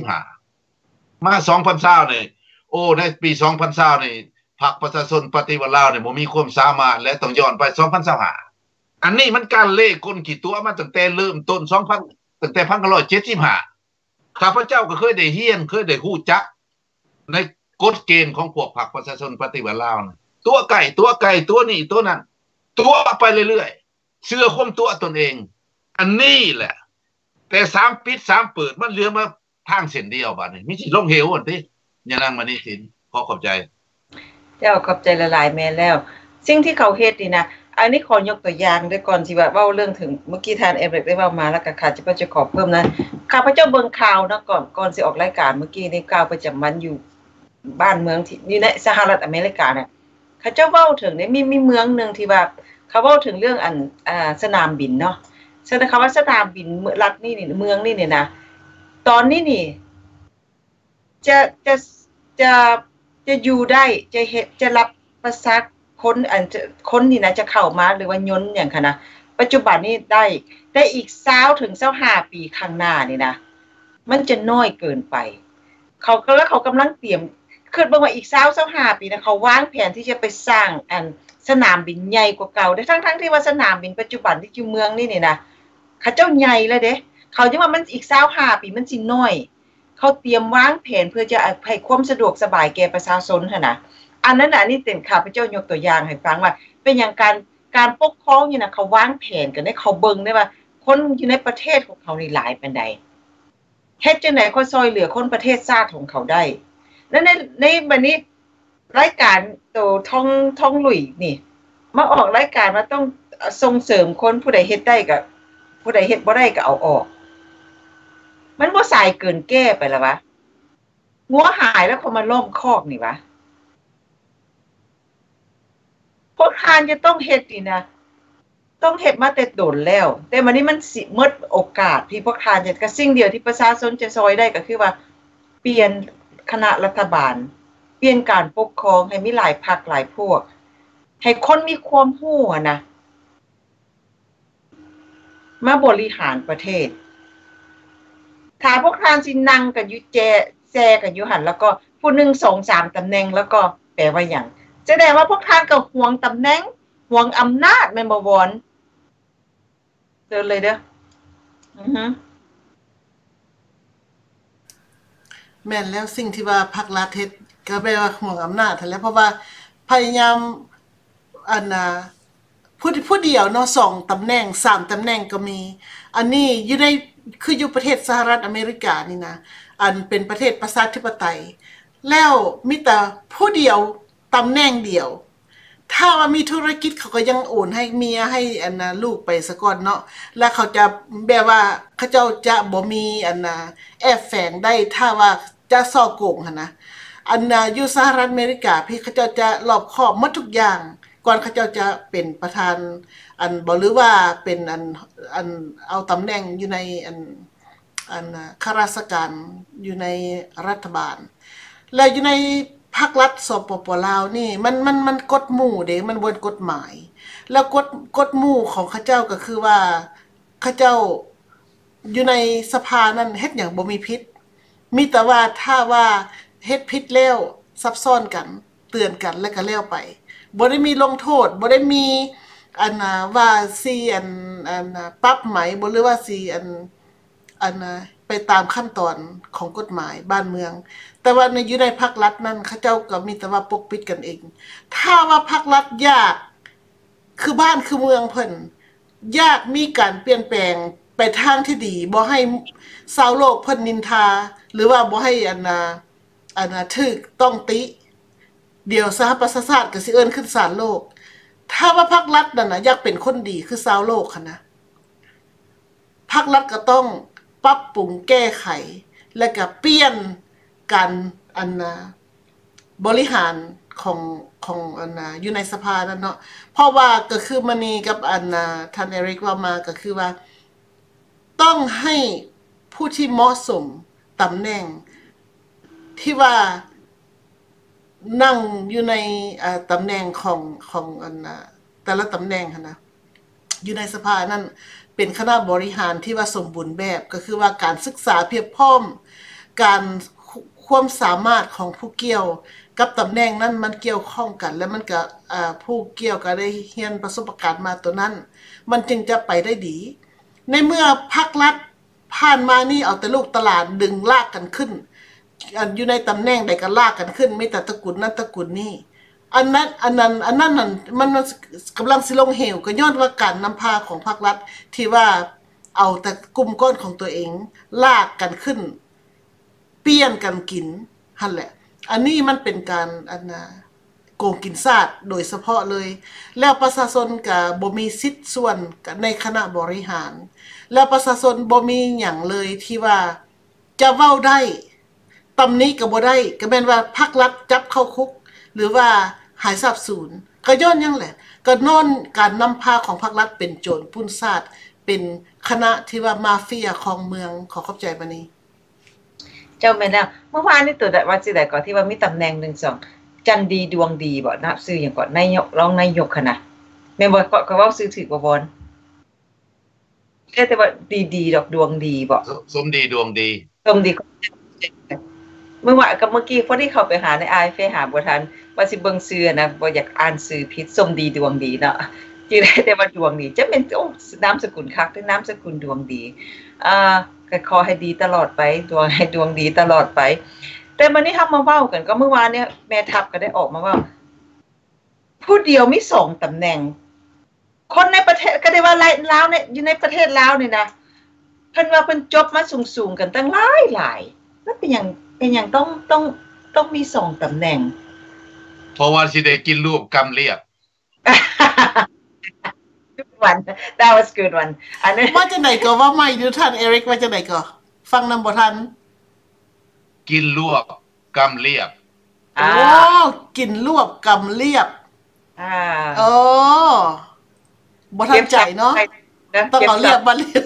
Speaker 5: 2015มา2020นี่โอ้ในปี2020นี่พรรคประชาชนปฏิวัติลาวนี่บ่มีความสามารถและต้องย้อนไป2025อันนี้มันการเล่กลกี่ตัวมาตั้งแต่เริ่มต้นตั้งแต่1975ข้าพเจ้าก็เคยได้เรียนเคยได้ฮู้จักในกฎเกณฑ์ของพวกพรรคประชาชนปฏิวัติลาวตัวไก่ตัวนี้ตัวนั้นตัวไปเรื่อยๆเชื่อความตัวตนเองอันนี้แหละแต่3ปิด3เปิดมันเหลือมาทางเส้นเดียวบัดนี้มีสิลงเหวอันติอย่านั่งมานี่สิขอขอบใจ
Speaker 1: เจ้าขอบใจหลายๆแม่แล้วสิ่งที่เขาเฮ็ดนี่นะอันนี้ขอยกตัวอย่างด้วยก่อนสิว่าเว้าเรื่องถึงเมื่อกี้ทานเอเบรกได้เว้ามาแล้วก็ข้าจะขอเพิ่มนะข้าพเจ้าเบิ่งข่าวนะก่อนสิออกรายการเมื่อกี้นี่ข่าวประจำวันอยู่บ้านเมืองที่อยู่ในสหรัฐอเมริกาน่ะเขาเจ้าเว้าถึงเนี่ยมีเมืองนึงที่ว่าเขาเว้าถึงเรื่องสนามบินเนาะแสดงว่าสนามบินรัฐนี่เมืองนี่นะตอนนี้นี่จะอยู่ได้จะรับประชาคนนี่นะจะเข้ามาหรือว่ายนต์อย่างค่ะนะปัจจุบันนี้ได้อีก20ถึง25ปีข้างหน้านี่นะมันจะน้อยเกินไปเขากำลังเตรียมคิดว่าอีก20-25ปีนะเขาวางแผนที่จะไปสร้างสนามบินใหญ่กว่าเก่าได้ทั้งที่ว่าสนามบินปัจจุบันที่อยู่เมืองนี่นะเขาเจ้าใหญ่แล้วเด้เขาจะว่ามันอีก25ปีมันสิน้อยเขาเตรียมวางแผนเพื่อจะให้ความสะดวกสบายแก่ประชาชนหั่นน่ะอันนั้นน่ะนี่เต็มข้าพเจ้ายกตัวอย่างให้ฟังว่าเป็นอย่างการปกครองนี่นะเขาวางแผนกันได้เขาเบิ่งได้ว่าคนอยู่ในประเทศของเขานี่หลายปานใดเฮ็ดจังได๋เขาซอยเหลือคนประเทศชาติของเขาได้แล้วในบัดนี้รายการโตท่องลุยนี่มาออกรายการว่าต้องส่งเสริมคนผู้ใดเฮ็ดได้ก็ผู้ใดเฮ็ดบ่ได้ก็เอาออกมันบ่สายเกินแก้ไปแล้ววะงัวหายแล้วเขามาล้อมคอกนี่วะพวกทานจะต้องเฮ็ดนี่นะต้องเฮ็ดมาแต่โดนแล้วแต่วันนี้มันสิหมดโอกาสที่พวกทานจะก็สิ่งเดียวที่ประชาชนจะซอยได้ก็คือว่าเปลี่ยนคณะรัฐบาลเปลี่ยนการปกครองให้มีหลายพรรคหลายพวกให้คนมีความรู้นะมาบริหารประเทศถ้าพวกท่านสินั่งกันอยู่แจกันอยู่หั่นแล้วก็ผู้หนึ่ง2 3ตำแหน่งแล้วก็แปลว่าหยังแสดงว่าพวกท่านก็หวงตำแหน่งหวงอำนาจแม่นบ่วอนเดินเลยเด้อ
Speaker 2: แม่นแล้วสิ่งที่ว่าพรรครัฐเฮ็ดก็แปลว่าห่วงอำนาจนั่นแหละเพราะว่าพยายามอันน่ะผู้เดียวเนาะ2ตำแหน่ง3ตำแหน่งก็มีอันนี้อยู่ในคืออยู่ประเทศสหรัฐอเมริกานี่นะอันเป็นประเทศประชาธิปไตยแล้วมีแต่ผู้เดียวตำแหน่งเดียวถ้าว่ามีธุรกิจเขาก็ยังโอนให้เมียให้อันน่ะลูกไปซะก่อนเนาะแล้วเขาจะแบบว่าเขาเจ้าจะบ่มีอันน่ะแอบแฝงได้ถ้าว่าจะซ่อโกงหั่นนะอันน่ะอยู่สหรัฐอเมริกาพี่เขาเจ้าจะรอบคอบหมดทุกอย่างก่อนเขาเจ้าจะเป็นประธานอันบ่หรือว่าเป็นอันเอาตำแหน่งอยู่ในอันข้าราชการอยู่ในรัฐบาลแล้วอยู่ในภาครัฐสปป.ลาวนี่มันกฎหมู่เด้มันบ่กฎหมายแล้วกฎหมู่ของเขาเจ้าก็คือว่าเขาเจ้าอยู่ในสภานั้นเฮ็ดหยังบ่มีผิดมีแต่ว่าถ้าว่าเฮ็ดผิดแล้วซับซ้อนกันเตือนกันแล้วก็แล้วไปบ่ได้มีลงโทษบ่ได้มีอันว่าสิปรับไหมบ่หรือว่าสิไปตามขั้นตอนของกฎหมายบ้านเมืองแต่ว่าในอยู่ในภาครัฐนั้นเขาเจ้าก็มีแต่ว่าปกปิดกันเองถ้าว่าภาครัฐอยากคือบ้านคือเมืองเพิ่นอยากมีการเปลี่ยนแปลงไปทางที่ดีบ่ให้ชาวโลกเพิ่นนินทาหรือว่าบ่ให้ถูกต้องติเดี๋ยวสหประชาชาติก็สิเอิ้นขึ้นศาลโลกถ้าว่าภาครัฐนั่นน่ะอยากเป็นคนดีคือชาวโลกคั่นนะภาครัฐก็ต้องปรับปรุงแก้ไขและก็เปลี่ยนการบริหารของอยู่ในสภานั่นเนาะเพราะว่าก็คือมณีกับท่านเอริกว่ามาก็คือว่าต้องให้ผู้ที่เหมาะสมตำแหน่งที่ว่านั่งอยู่ในตำแหน่งของแต่ละตำแหน่งหั่นนะอยู่ในสภานั่นเป็นคณะบริหารที่ว่าสมบูรณ์แบบก็คือว่าการศึกษาเพียบพร้อมการความสามารถของผู้เกี่ยวกับตำแหน่งนั้นมันเกี่ยวข้องกันและมันก็ผู้เกี่ยวก็ได้เรียนประสบการณ์มาตัวนั้นมันจึงจะไปได้ดีในเมื่อภาครัฐผ่านมานี่เอาแต่ลูกตลาดดึงลากกันขึ้นอยู่ในตำแหน่งใดก็ลากกันขึ้นมีแต่ตระกูลนั้นตระกูลนี้อันนั้นมันกำลังสิลงเหวก็ย้อนว่าการนำพาของภาครัฐที่ว่าเอาแต่กลุ่มก้อนของตัวเองลากกันขึ้นเปลี่ยนกันกินหั่นแหละอันนี้มันเป็นการโกงกินชาติโดยเฉพาะเลยแล้วประชาชนก็บ่มีสิทธิ์ส่วนในคณะบริหารแล้วประชาชนบ่มีหยังเลยที่ว่าจะเว้าได้ตำนี้ก็บ่ได้ก็แม่นว่าภาครัฐจับเข้าคุกหรือว่าหายสาบสูญก็ย้อนหยังแหละก็นอนการนำพาของภาครัฐเป็นโจรปุ้นชาติเป็นคณะที่ว่ามาเฟียของเมืองขอเข้าใจบัดนี้
Speaker 1: เจ้าแม่นแล้วเมื่อวานนี้ตัวว่าสิได้ก่อนที่ว่ามีตำแหน่ง1 2จันดีดวงดีบ่นับชื่อหยังก่อนนายกรองนายกคั่นน่ะแม่นบ่ก็เว้าชื่อถูกบ่บอนแต่ว่าดีๆดอกดวงดีบ่
Speaker 5: สมดีดวงดี
Speaker 1: สมดีเมื่อกี้พอที่เข้าไปหาในเฟซหาบ่ทันว่าสิเบิ่งชื่อนะบ่อยากอ่านชื่อผิดสมดีดวงดีเนาะสิได้แต่ว่าดวงดีจะเป็นนามสกุลคักหรือนามสกุลดวงดีก็ขอให้ดีตลอดไปให้ดวงดีตลอดไปแต่มื้อนี้เฮามาเว้ากันก็เมื่อวานเนี่ยแม่ทัพก็ได้ออกมาว่าผู้เดียวมี2ตำแหน่งคนในประเทศก็ได้ว่าลาวเนี่ยอยู่ในประเทศลาวนี่นะเพิ่นว่าเพิ่นจบมาสูงๆกันตั้งหลายแล้วเป็นหยังต้องมี2ตำแหน่ง
Speaker 5: เพราะว่าสิได้กินรูปกำเรียบ
Speaker 1: วัน that was good one อันนี้
Speaker 2: ว่าจังได๋ก็ว่าไม่ดูท่านเอริกว่าจังได๋ก็ฟังนำบ่ทัน
Speaker 5: กินลวกกำเรียบ
Speaker 2: กินลวกกำเรียบบ่ทันใจเนาะต้องเอาเรียบมาเรียบ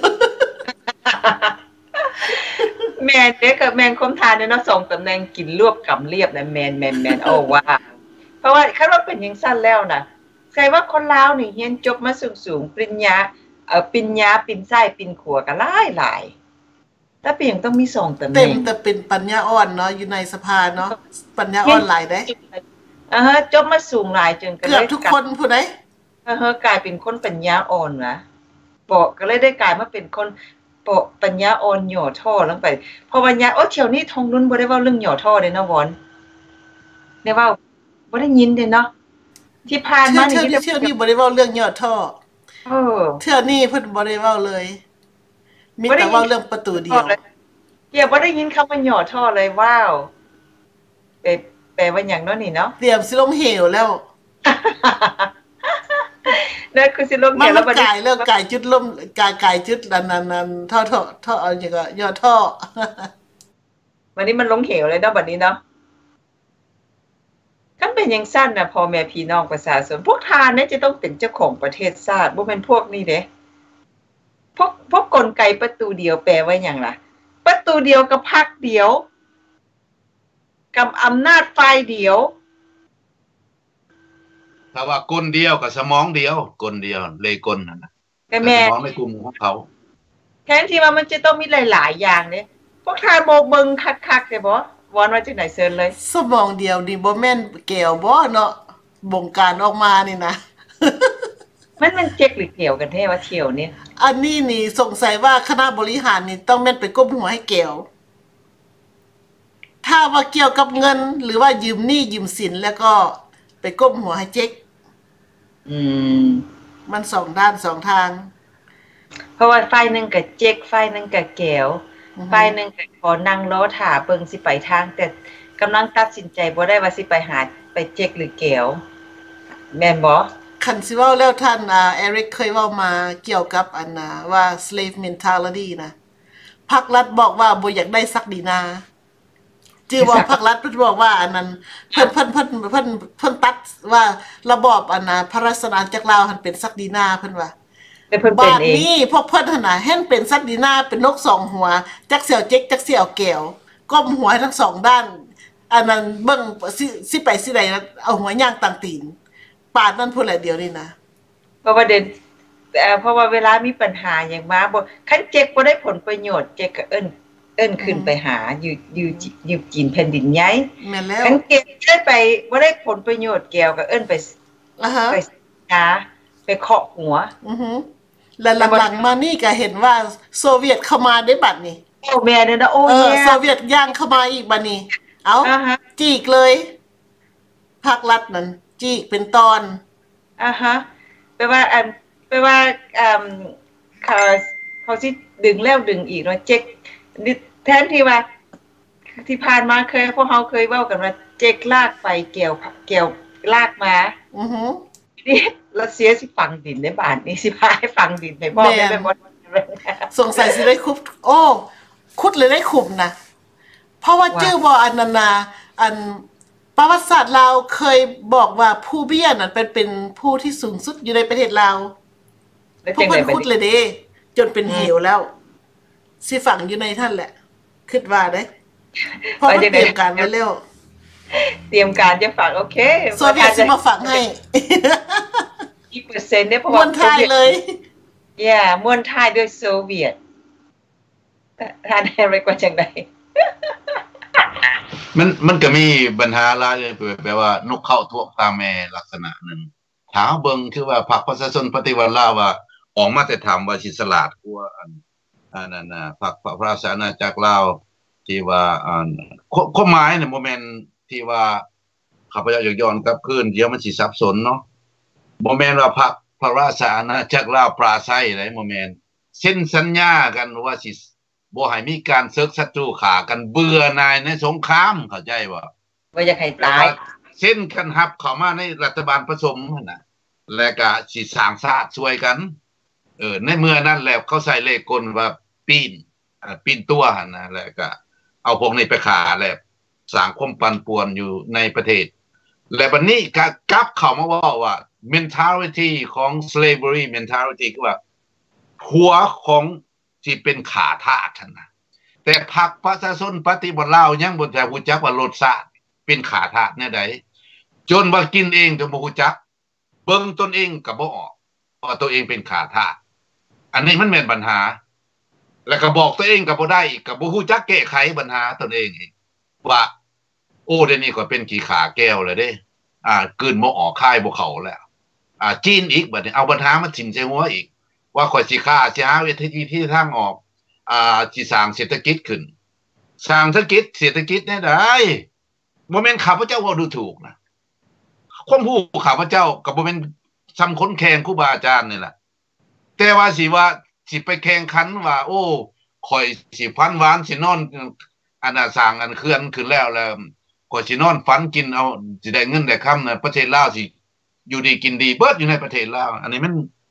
Speaker 1: แม่เด็กกับแม่นคมทานเนาะ2ตำแหน่งกินลวกกำเรียบนะแม่นโอ้ว่าเพราะว่าคันว่าเป็นจังซั่นแล้วน่ะใครว่าคนลาวนี่เรียนจบมาสูงๆปริญญาปริญญาปริญซ้ายปริญขวาก็หลายๆแต่เพียงต้องมี2ตำแห
Speaker 2: เต็
Speaker 1: น่
Speaker 2: ม
Speaker 1: ง
Speaker 2: แต่เป็นปัญญาอ่อนเนาะอยู่ในสภาเนาะปัญญาอ่อนหลายได้
Speaker 1: จบมาสูงหลายจนก็
Speaker 2: เกือบทุกคนผู้ใด
Speaker 1: กลายเป็นคนปัญญาอ่อนนะปอก็เลยได้กลายมาเป็นคนปอปัญญาอ่อนหย่อท่อลงไปเพราะปัญญาเที่ยวนี้ทงรุ่นบ่ได้เว้าเรื่องหย่อท่อเด้เนาะวอนได้เว้าบ่ได้ยินเด้เนาะที่ผ่านมานี่
Speaker 2: เที่ยวนี้บ่ได้เว้าเรื่องยอดท่อ เที่ยวนี้เพิ่นบ่ได้เว้าเลยมีแต่เว้าเรื่องประตูเดียว
Speaker 1: เกี่ยวบ่ได้ยินคำว่าหย่อท่อเลยว้าวแปลว่าหยังเนาะนี่เนาะ
Speaker 2: เตรียมสิลงเหวแล้ว
Speaker 1: นั่นคือสิลงเหวแล้วบ่ได้
Speaker 2: แล้วกายจุดลมกายจุดนั้นท่อเอาหยังก็ยอดท่อ
Speaker 1: วันนี้มันลงเหวเลยเนาะบัดนี้เนาะคันเป็นจังซั่นน่ะพ่อแม่พี่น้องประชาชนพวกทานเนี่ยจะต้องเป็นเจ้าของประเทศชาติบ่แม่นพวกนี้เด้พวกกลไกประตูเดียวแปลว่าหยังล่ะประตูเดียวกับพรรคเดียวกับอำนาจฝ่ายเดียว
Speaker 5: ถ้าว่ากลเดียวกับสมองเดียวกลเดียวเลยกลนั่นน่ะ
Speaker 1: แต่แม่
Speaker 5: สมองในกลุ่มของเขา
Speaker 1: แทนที่ว่ามันจะต้องมีหลายๆอย่างเด้พวกทานบ่เบิ่งคักๆได้บ่วอนว่าจังได๋เชิญเลย
Speaker 2: สมองเดียวนี่บ่แม่นแก้วบ่เนาะบงการออกมานี่นะ
Speaker 1: มันเจ๊กหรือเกี่ยวกันแท้ว่าเที่ยวนี่
Speaker 2: อันนี้นี่สงสัยว่าคณะบริหารนี่ต้องแม่นไปก้มหัวให้แก้วถ้าว่าเกี่ยวกับเงินหรือว่ายืมหนี้ยืมสินแล้วก็ไปก้มหัวให้เจ๊กมัน2ด้าน2ทาง
Speaker 1: เพราะว่าฝ่ายนึงก็เจ๊กฝ่ายนึงก็แก้วฝ่ายนึงก็ขอนั่งรอท่าเบิ่งสิไปทางแต่กำลังตัดสินใจบ่ได้ว่าสิไปหาไปเจ๊กหรือแก้วแม่นบ่
Speaker 2: คันสิเว้าแล้วท่านเอริกเคยเว้ามาเกี่ยวกับอันว่า slave mentality นะพรรครัฐบอกว่าบ่อยากได้ศักดินาจื่อว่าพรรครัฐเพิ่นบอกว่าอันนั้นเพิ่นตัดว่าระบอบพระราชอาณาจักรลาวหันเป็นศักดินาเพิ่นว่าบาดนี้พวกเพิ่นหั่นน่ะแฮ่นเป็นศักดินาเป็นนก2หัวจักเสี่ยวเจ๊กจักเสี่ยวแก้วก้มหัวทั้ง2ด้านอันนั้นเบิ่งสิไปสิได้เอาหัวย่างตั้งตีนปาดนั่นพุ่นแหละเดียวนี่นะ
Speaker 1: เพราะว่าเวลามีปัญหาหยังมาบ่คันเจ๊กบ่ได้ผลประโยชน์เจ๊กก็เอิ้นขึ้นไปหาอยู่กินแผ่นดินใหญ่
Speaker 2: แม่นแล้ว
Speaker 1: คันเจ๊กได้ไปบ่ได้ผลประโยชน์แก้วก็เอิ้นไปไปหาไปเคาะหัว
Speaker 2: แล้วหลังๆมานี่ก็เห็นว่าโซเวียตเข้ามาได้บัดนี้
Speaker 1: โอ้แม่เด้อนะโอ้
Speaker 2: โซเวียตย่างเข้ามาอีกบัดนี้เอ้าจีกเลยภาครัฐนั่นจีกเป็นตอน
Speaker 1: แปลว่าเขาสิดึงแล้วดึงอีกเนาะเจ๊กแทนที่ว่าที่ผ่านมาพวกเฮาเคยเว้ากันว่าเจ๊กลากไปเกี่ยวลากมานี่รัสเซียสิฝังดินในบ้านนี่สิพาให้ฝังดินให้พ่อแม่ไปหมด
Speaker 2: สงสัยสิได้คุบขุดเลยได้ขุมนะเพราะว่าชื่อบ่อันนั้นน่ะอันประวัติศาสตร์ลาวเคยบอกว่าผู้เบี้ยนั่นเป็นผู้ที่สูงสุดอยู่ในประเทศลาวพวกเพิ่นขุดเลยเด้จนเป็นเหวแล้วสิฝังอยู่ในท่านแหละคิดว่าเด้เพราะว่าเตรียมการไว้แล้ว
Speaker 1: เตรียมการจะฝังโอเค
Speaker 2: โซเวียตสิมาฝังให้
Speaker 1: กี่เปอร์เซ็นต์เนี่ยเพราะ
Speaker 2: ว่ามวนท้ายเลย
Speaker 1: มวนท้ายด้วยโซเวียตท่านอะไรกว่าจังได๋
Speaker 5: มันก็มีปัญหาหลายเลยแปลว่านกเข้าท่วมตาแม่ลักษณะนึงถามเบิ่งคือว่าพรรคประชาชนปฏิวัติลาวว่าออกมาแต่ถามว่าสิสลาดกว่าอันนั้นน่ะพรรคพระราชอาณาจักรลาวที่ว่าความหมายเนี่ยบ่แม่นที่ว่าข้าพเจ้าอยากย้อนกลับคืนเดี๋ยวมันสิสับสนเนาะบ่แม่นว่าพรรคพระราชอาณาจักรลาวปราศัยได้บ่แม่นเซ็นสัญญากันว่าสิบ่ให้มีการศึกศัตรูฆ่ากันเบื่อหน่ายในสงครามเข้าใจบ่
Speaker 1: ว่าอยากให้ตาย
Speaker 5: เช่นกันรับเข้ามาในรัฐบาลผสมนั่นน่ะและก็สิสร้างชาติช่วยกันในเมื่อนั้นแล้วเขาใส่เลขกลว่าปีนตัวหั่นนะแล้วก็เอาพวกนี้ไปฆ่าแล้วสร้างความปั่นป่วนอยู่ในประเทศและบัดนี้ก็กลับเข้ามาว่า mentality ของ slavery mentality คือว่าหัวของที่เป็นขาทาสนะแต่พรรคประชาชนปฏิบัติลาวยังบ่ได้รู้จักว่ารสชาติเป็นขาทาสแนวใดจนว่ากินเองจนบ่รู้จักเบิ่งตนเองก็บ่ออกเพราะตัวเองเป็นขาทาสอันนี้มันแม่นปัญหาแล้วก็บอกตัวเองก็บ่ได้อีกก็บ่ฮู้จักแก้ไขปัญหาตนเองอีกว่าโอ้เดี๋ยวนี้ก็เป็นขี้ขาแก้วแล้วเด้กลืนบ่ออกคายบ่เข้าแล้วจีนอีกบัดนี้เอาปัญหามาทิ่มใส่หัวอีกว่าข่อยสิฆ่าสิหาวิธีที่ทางออกสิสร้างเศรษฐกิจขึ้นสร้างเศรษฐกิจได้บ่แม่นข้าพเจ้าเว้าดูถูกนะความรู้ข้าพเจ้าก็บ่แม่นซ้ำคนแข่งครูบาอาจารย์นี่แหละแต่ว่าสิไปแข่งขันว่าโอ้ข่อยสิพันหวานสินอนอันน่ะสร้างอันเขื่อนขึ้นแล้วข่อยสินอนฝันกินเอาสิได้เงินได้ค่ำน่ะประเทศลาวสิอยู่ดีกินดีเบิดอยู่ในประเทศลาวอันนี้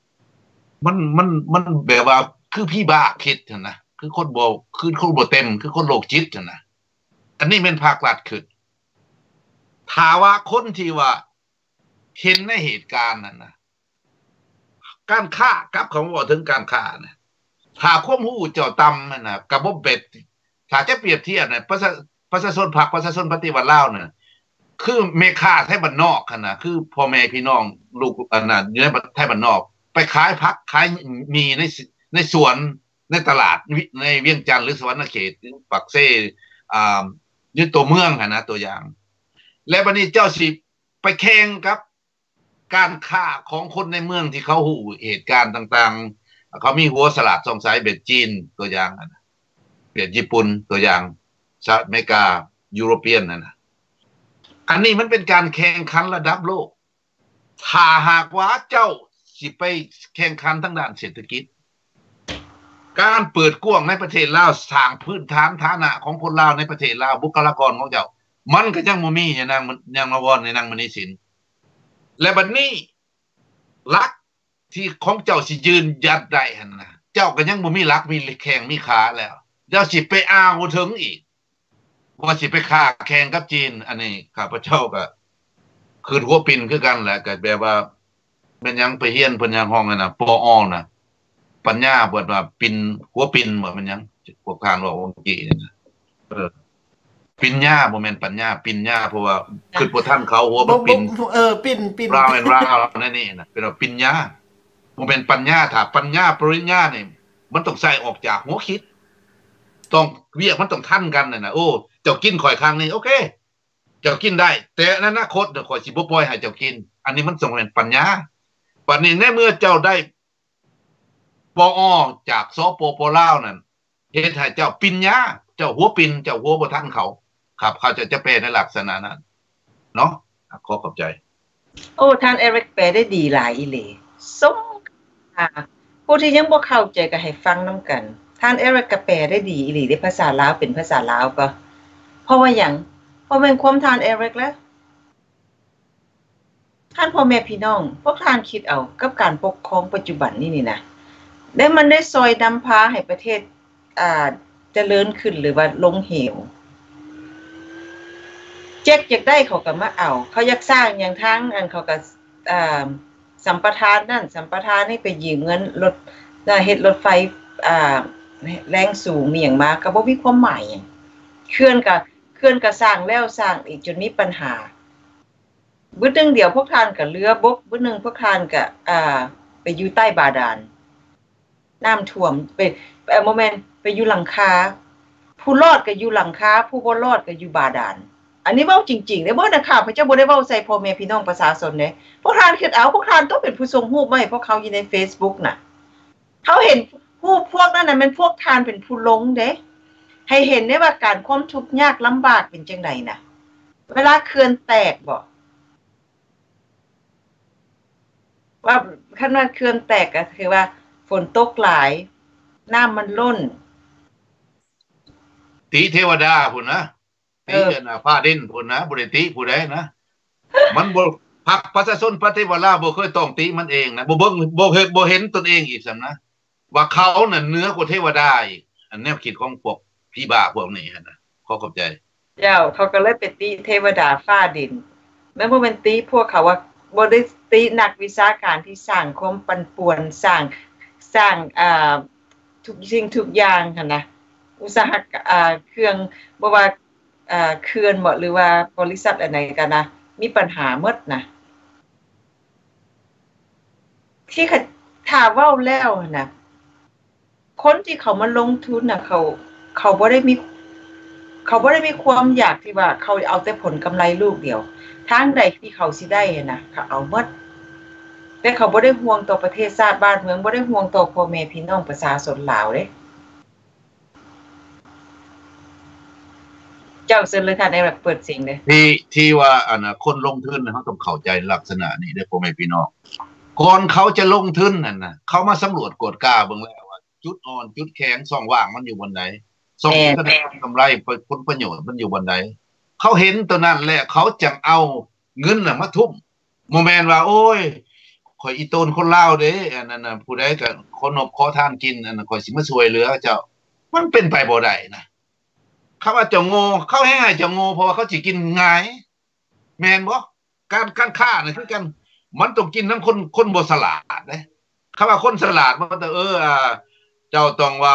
Speaker 5: มันแบบว่าคือพี่บ้าคิดหั่นนะคือคนบ่เต็มคือคนโรคจิตหั่นนะอันนี้เป็นภาครัฐขึ้นถ้าว่าคนที่ว่าเห็นในเหตุการณ์นั้นนะการฆ่ากับคำว่าถึงการฆ่านะถ้าความรู้เจ้าต่ำนะกับบ่เป็ดถ้าจะเปรียบเทียบนะประชาชนพรรคประชาชนปฏิวัติลาวน่ะคือเมฆาไทยบ้านนอกคั่นน่ะคือพ่อแม่พี่น้องลูกอันน่ะอยู่ในไทยบ้านนอกไปขายผักขายมีในสวนในตลาดในเวียงจันทน์หรือสวรรณเขตปักเซ่อยู่ตัวเมืองหั่นนะตัวอย่างและบัดนี้เจ้าสิไปแข่งกับการฆ่าของคนในเมืองที่เขาหูเหตุการณ์ต่างๆเขามีหัวสลัดสงสัยเบ็ดจีนตัวอย่างนะเบ็ดญี่ปุ่นตัวอย่างสหรัฐอเมริกายุโรเปียนนะอันนี้มันเป็นการแข่งขันระดับโลกถ้าหากว่าเจ้าสิไปแข่งขันทางด้านเศรษฐกิจการเปิดกว้างในประเทศลาวสร้างพื้นฐานฐานะของคนลาวในประเทศลาวบุคลากรของเจ้ามันก็ยังบ่มีอย่างมาวอนในนางมณีสินและบัดนี้ลักที่ของเจ้าสิยืนยัดได้หั่นน่ะเจ้าก็ยังบ่มีลักมีแข้งมีขาแล้วเจ้าสิไปอ้างถึงอีกว่าสิไปฆ่าแข่งกับจีนอันนี้ข้าพเจ้าก็คือหัวปิ่นคือกันแหละก็แบบว่าแม่นยังไปเฮียนเพิ่นยังห้องนั่นน่ะปอน่ะปัญญาเพิ่นว่าปิ่นหัวปิ่นบ่แม่นยังพวกทานว่าองค์กี้นี่นะปิ่นญาบ่แม่นปัญญาปิ่นญาเพราะว่าคิดบ่ทันเขาหัวบ่ปิ่นปิ่นราวแม่นราวนั่นนี่น่ะเป็นว่าปิ่นญาบ่แม่นปัญญาถ้าปัญญาปริญญานี่มันต้องใส่ออกจากหัวคิดต้องเวียกมันต้องทันกันน่ะโอ้เจ้ากินข่อยครั้งนี้โอเคเจ้ากินได้แต่อนาคตเดี๋ยวข่อยสิบ่ปล่อยให้เจ้ากินอันนี้มันต้องเป็นปัญญาบัดนี้ในเมื่อเจ้าได้ปอจากสปปลาวนั่นเฮ็ดให้เจ้าปิญญาเจ้าหัวปิ่นเจ้าหัวบ่ทันเขาครับเขาจะแปลในลักษณะนั้นเนาะขอขอบใจ
Speaker 1: โอ้ท่านเอริกแปลได้ดีหลายอีหลีสมผู้ที่ยังบ่เข้าใจก็ให้ฟังนำกันท่านเอริกก็แปลได้ดีอีหลีในภาษาลาวเป็นภาษาลาวก็เพราะว่าหยังเพราะเป็นความท่านเอริกแล้วท่านพ่อแม่พี่น้องพวกท่านคิดเอากับการปกครองปัจจุบันนี่นะได้มันได้ซอยนำพาให้ประเทศเจริญขึ้นหรือว่าลงเหวเจ๊กอยากได้เขาก็มาเอาเขาอยากสร้างอย่างทั้งอันเขาก็สัมปทานนั่นสัมปทานนี่ไปยืมเงินรถเฮ็ดรถไฟแรงสูงมีหยังมาก็บ่มีความหมายหยังเคลื่อนก็สร้างแล้วสร้างอีกจนมีปัญหาบึดนึงเดียวพวกท่านก็เรือบกบึดนึงพวกท่านก็ไปอยู่ใต้บาดาลน้ำท่วมไปโมเมนต์ไปอยู่หลังคาผู้รอดก็อยู่หลังคาผู้บ่รอดก็อยู่บาดาลอันนี้เว้าจริงๆเด้อบ่นะค่ะพระเจ้าบ่ได้เว้าใส่พ่อแม่พี่น้องประชาชนเด้พวกท่านคิดเอาพวกท่านต้องเป็นผู้ส่งรูปมาให้พวกเขาอยู่ใน Facebook น่ะเขาเห็นรูปพวกนั้นน่ะมันพวกท่านเป็นผู้ลงเด้ให้เห็นได้ว่าการความทุกข์ยากลำบากเป็นจังได๋น่ะเวลาเขื่อนแตกบ่ว่าคันว่าเขื่อนแตกก็คือว่าฝนตกหลายน้ำมันล้น
Speaker 5: ติเทวดาพุ่นนะติน่ะฟ้าดินพุ่นนะบ่ได้ติผู้ใดนะมันบ่พรรคประชาชนปฏิวัติลาวบ่เคยต้องติมันเองนะบ่เบิ่งบ่เห็นตนเองอีกซั่นนะว่าเขาน่ะเหนือกว่าเทวดาอีกอันแนวคิดของพวกพี่บ้าพวกนี้หั่นน่ะขอเข้าใจ
Speaker 1: เจ้าเขาก็เลยไปติเทวดาฟ้าดินแม้บ่แม่นติพวกเขาว่าบ่ได้ตินักวิชาการที่สร้างความปั่นป่วนสร้างทุกสิ่งทุกอย่างหั่นนะอุตสาหกรรมเครื่องบ่ว่าเขื่อนบ่หรือว่าบริษัทอันไหนกันนะมีปัญหาหมดนะที่ถ้าเว้าแล้วน่ะคนที่เขามาลงทุนน่ะเขาบ่ได้มีความอยากที่ว่าเขาเอาแต่ผลกำไรลูกเดียวทางใดที่เขาสิได้น่ะเขาเอาหมดแต่เขาบ่ได้ห่วงต่อประเทศชาติบ้านเมืองบ่ได้ห่วงต่อพ่อแม่พี่น้องประชาชนลาวเด้เจ้าเชิญเลยค่ะได้แบบเปิดเสียงเลย
Speaker 5: ที่ว่าคนลงทุนเขาต้องเข้าใจลักษณะนี้เด้อพ่อแม่พี่น้องก่อนเขาจะลงทุนนั่นน่ะเขามาสำรวจกฎกาเบิ่งแล้วว่าจุดอ่อนจุดแข็งช่องว่างมันอยู่บนไหนช่องที่ได้กำไรผลประโยชน์มันอยู่บนไหนเขาเห็นตัวนั้นแล้วเขาจังเอาเงินน่ะมาทุ่มบ่แม่นว่าโอ้ยข่อยอีโตนคนลาวเด้อันนั้นน่ะผู้ใดก็คนนบขอทานกินอันนั้นข่อยสิมาช่วยเหลือเจ้ามันเป็นไปบ่ได้นะเขาว่าเจ้าโง่เขาให้เจ้าโง่เพราะว่าเขาสิกินง่ายแม่นบ่การค้านี่คือกันมันต้องกินนำคนบ่ฉลาดเด้เขาว่าคนฉลาดมันต้องเจ้าต้องว่า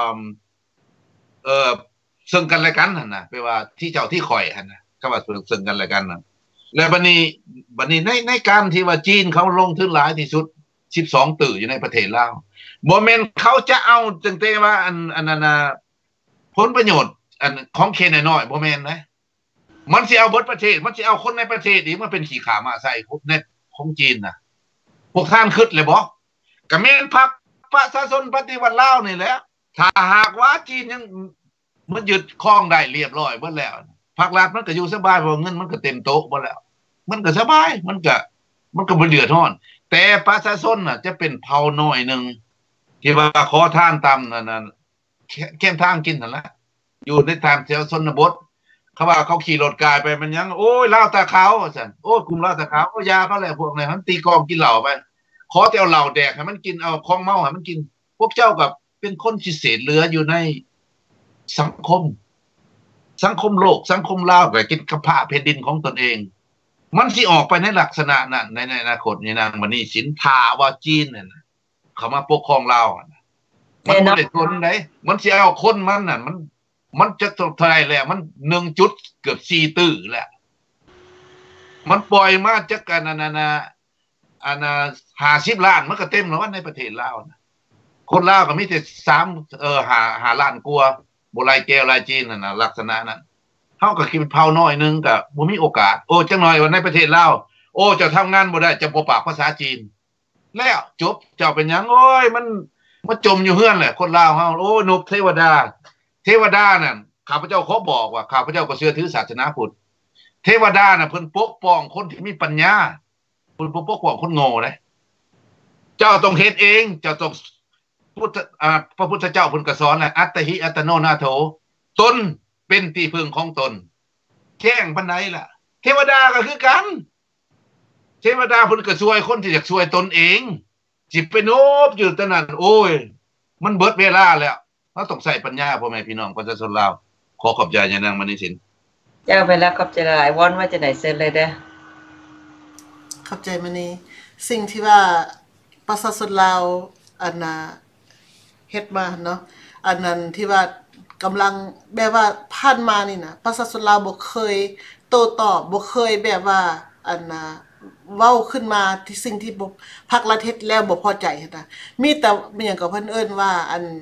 Speaker 5: ซึ่งกันและกันหั่นน่ะแปลว่าที่เจ้าที่ข่อยหั่นน่ะคำว่าซึ่งกันและกันน่ะแล้วบัดนี้ในการที่ว่าจีนเขาลงทุนหลายที่สุด12ตื้ออยู่ในประเทศลาวบ่แม่นเขาจะเอาจังแต่ว่าอันนั้นน่ะผลประโยชน์อันของเขตน้อยๆบ่แม่นนะมันสิเอาเบิดประเทศมันสิเอาคนในประเทศอีกมาเป็นขี้ขามาใส่ในของจีนน่ะพวกท่านคิดเลยบ่ก็แม่นพรรคประชาชนปฏิวัติลาวนี่แหละถ้าหากว่าจีนยังมันยึดครองได้เรียบร้อยเบิดแล้วภาครัฐมันก็อยู่สบายเพราะเงินมันก็เต็มโต๊ะบ่แล้วมันก็สบายมันก็บ่เดือดร้อนแต่ประชาชนน่ะจะเป็นเผ่าน้อยนึงที่ว่าขอทานตามนั่นแค่ทางกินนั่นแหละอยู่ในทางแถวชนบทเขาว่าเขาขี่รถกายไปมันยังโอ้ยลาวตาขาวซั่นโอ้ยกลุ่มลาวตาขาวโอ้ยาเขาแหละพวกนั้นมันตีกองกินเหล้าไปขอแต่เอาเหล้าแดกให้มันกินเอาของเมาให้มันกินพวกเจ้ากับเป็นคนพิเศษเหลืออยู่ในสังคมโลกสังคมลาวก็กินกระพะแผ่นดินของตนเองมันสิออกไปในลักษณะนั้นในอนาคตนี่นางมณีสินทาว่าจีนนั่นเขามาปกครองลาวมันบ่ได้ทนได้มันสิเอาคนมันน่ะมันจะเท่าไหร่แล้วมัน1จุดเกือบ4ตื้อแล้วมันปล่อยมาจากกัน50ล้านมันก็เต็มแล้วในประเทศลาวนะคนลาวก็มีแต่5ล้านกว่าบ่หลายแก้วหลายจีนนั่นน่ะลักษณะนั้นเฮาก็คิดเป็นเผ่าน้อยนึงก็บ่มีโอกาสโอ้จังหน่อยว่าในประเทศลาวโอ้เจ้าทำงานบ่ได้จะบ่ปากภาษาจีนแล้วจบเจ้าเป็นหยังโอ้ยมันจมอยู่เฮือนแหละคนลาวเฮาโอ้นกเทวดานั่นข้าพเจ้าขอบอกว่าข้าพเจ้าก็เชื่อถือศาสนาพุทธเทวดาน่ะเพิ่นปกป้องคนที่มีปัญญาเพิ่นบ่ปกป้องคนโง่เด้เจ้าต้องเฮ็ดเองเจ้าต้องพระพุทธเจ้าเพิ่นก็สอนแหละอัตถิอัตโนนาโถตนเป็นที่พึ่งของตนแข้งปานใดล่ะเทวดาก็คือกันเทวดาเพิ่นก็ช่วยคนที่อยากช่วยตนเองสิไปโนบอยู่แต่นั้นโอ้ยมันเบิดเวลาแล้วเราต้องใช้ปัญญาพ่อแม่พี่น้องประชาชนลาวขอขอบใจยายนางมณีสิน
Speaker 1: เจ้าไปแล้วขอบใจหลายวอนว่าจะไหนเซ็นเลยเด้อ
Speaker 2: ขอบใจมณีสิ่งที่ว่าประชาชนลาวอันน่ะเฮ็ดมาเนาะอันนั้นที่ว่ากำลังแบบว่าผ่านมานี่นะประชาชนลาวบ่เคยโต้ตอบบ่เคยแบบว่าอันน่ะเว้าขึ้นมาที่สิ่งที่พรรครัฐเฮ็ดแล้วบ่พอใจนะมีแต่มีหยังก็เพิ่นเอิ้นว่าอัน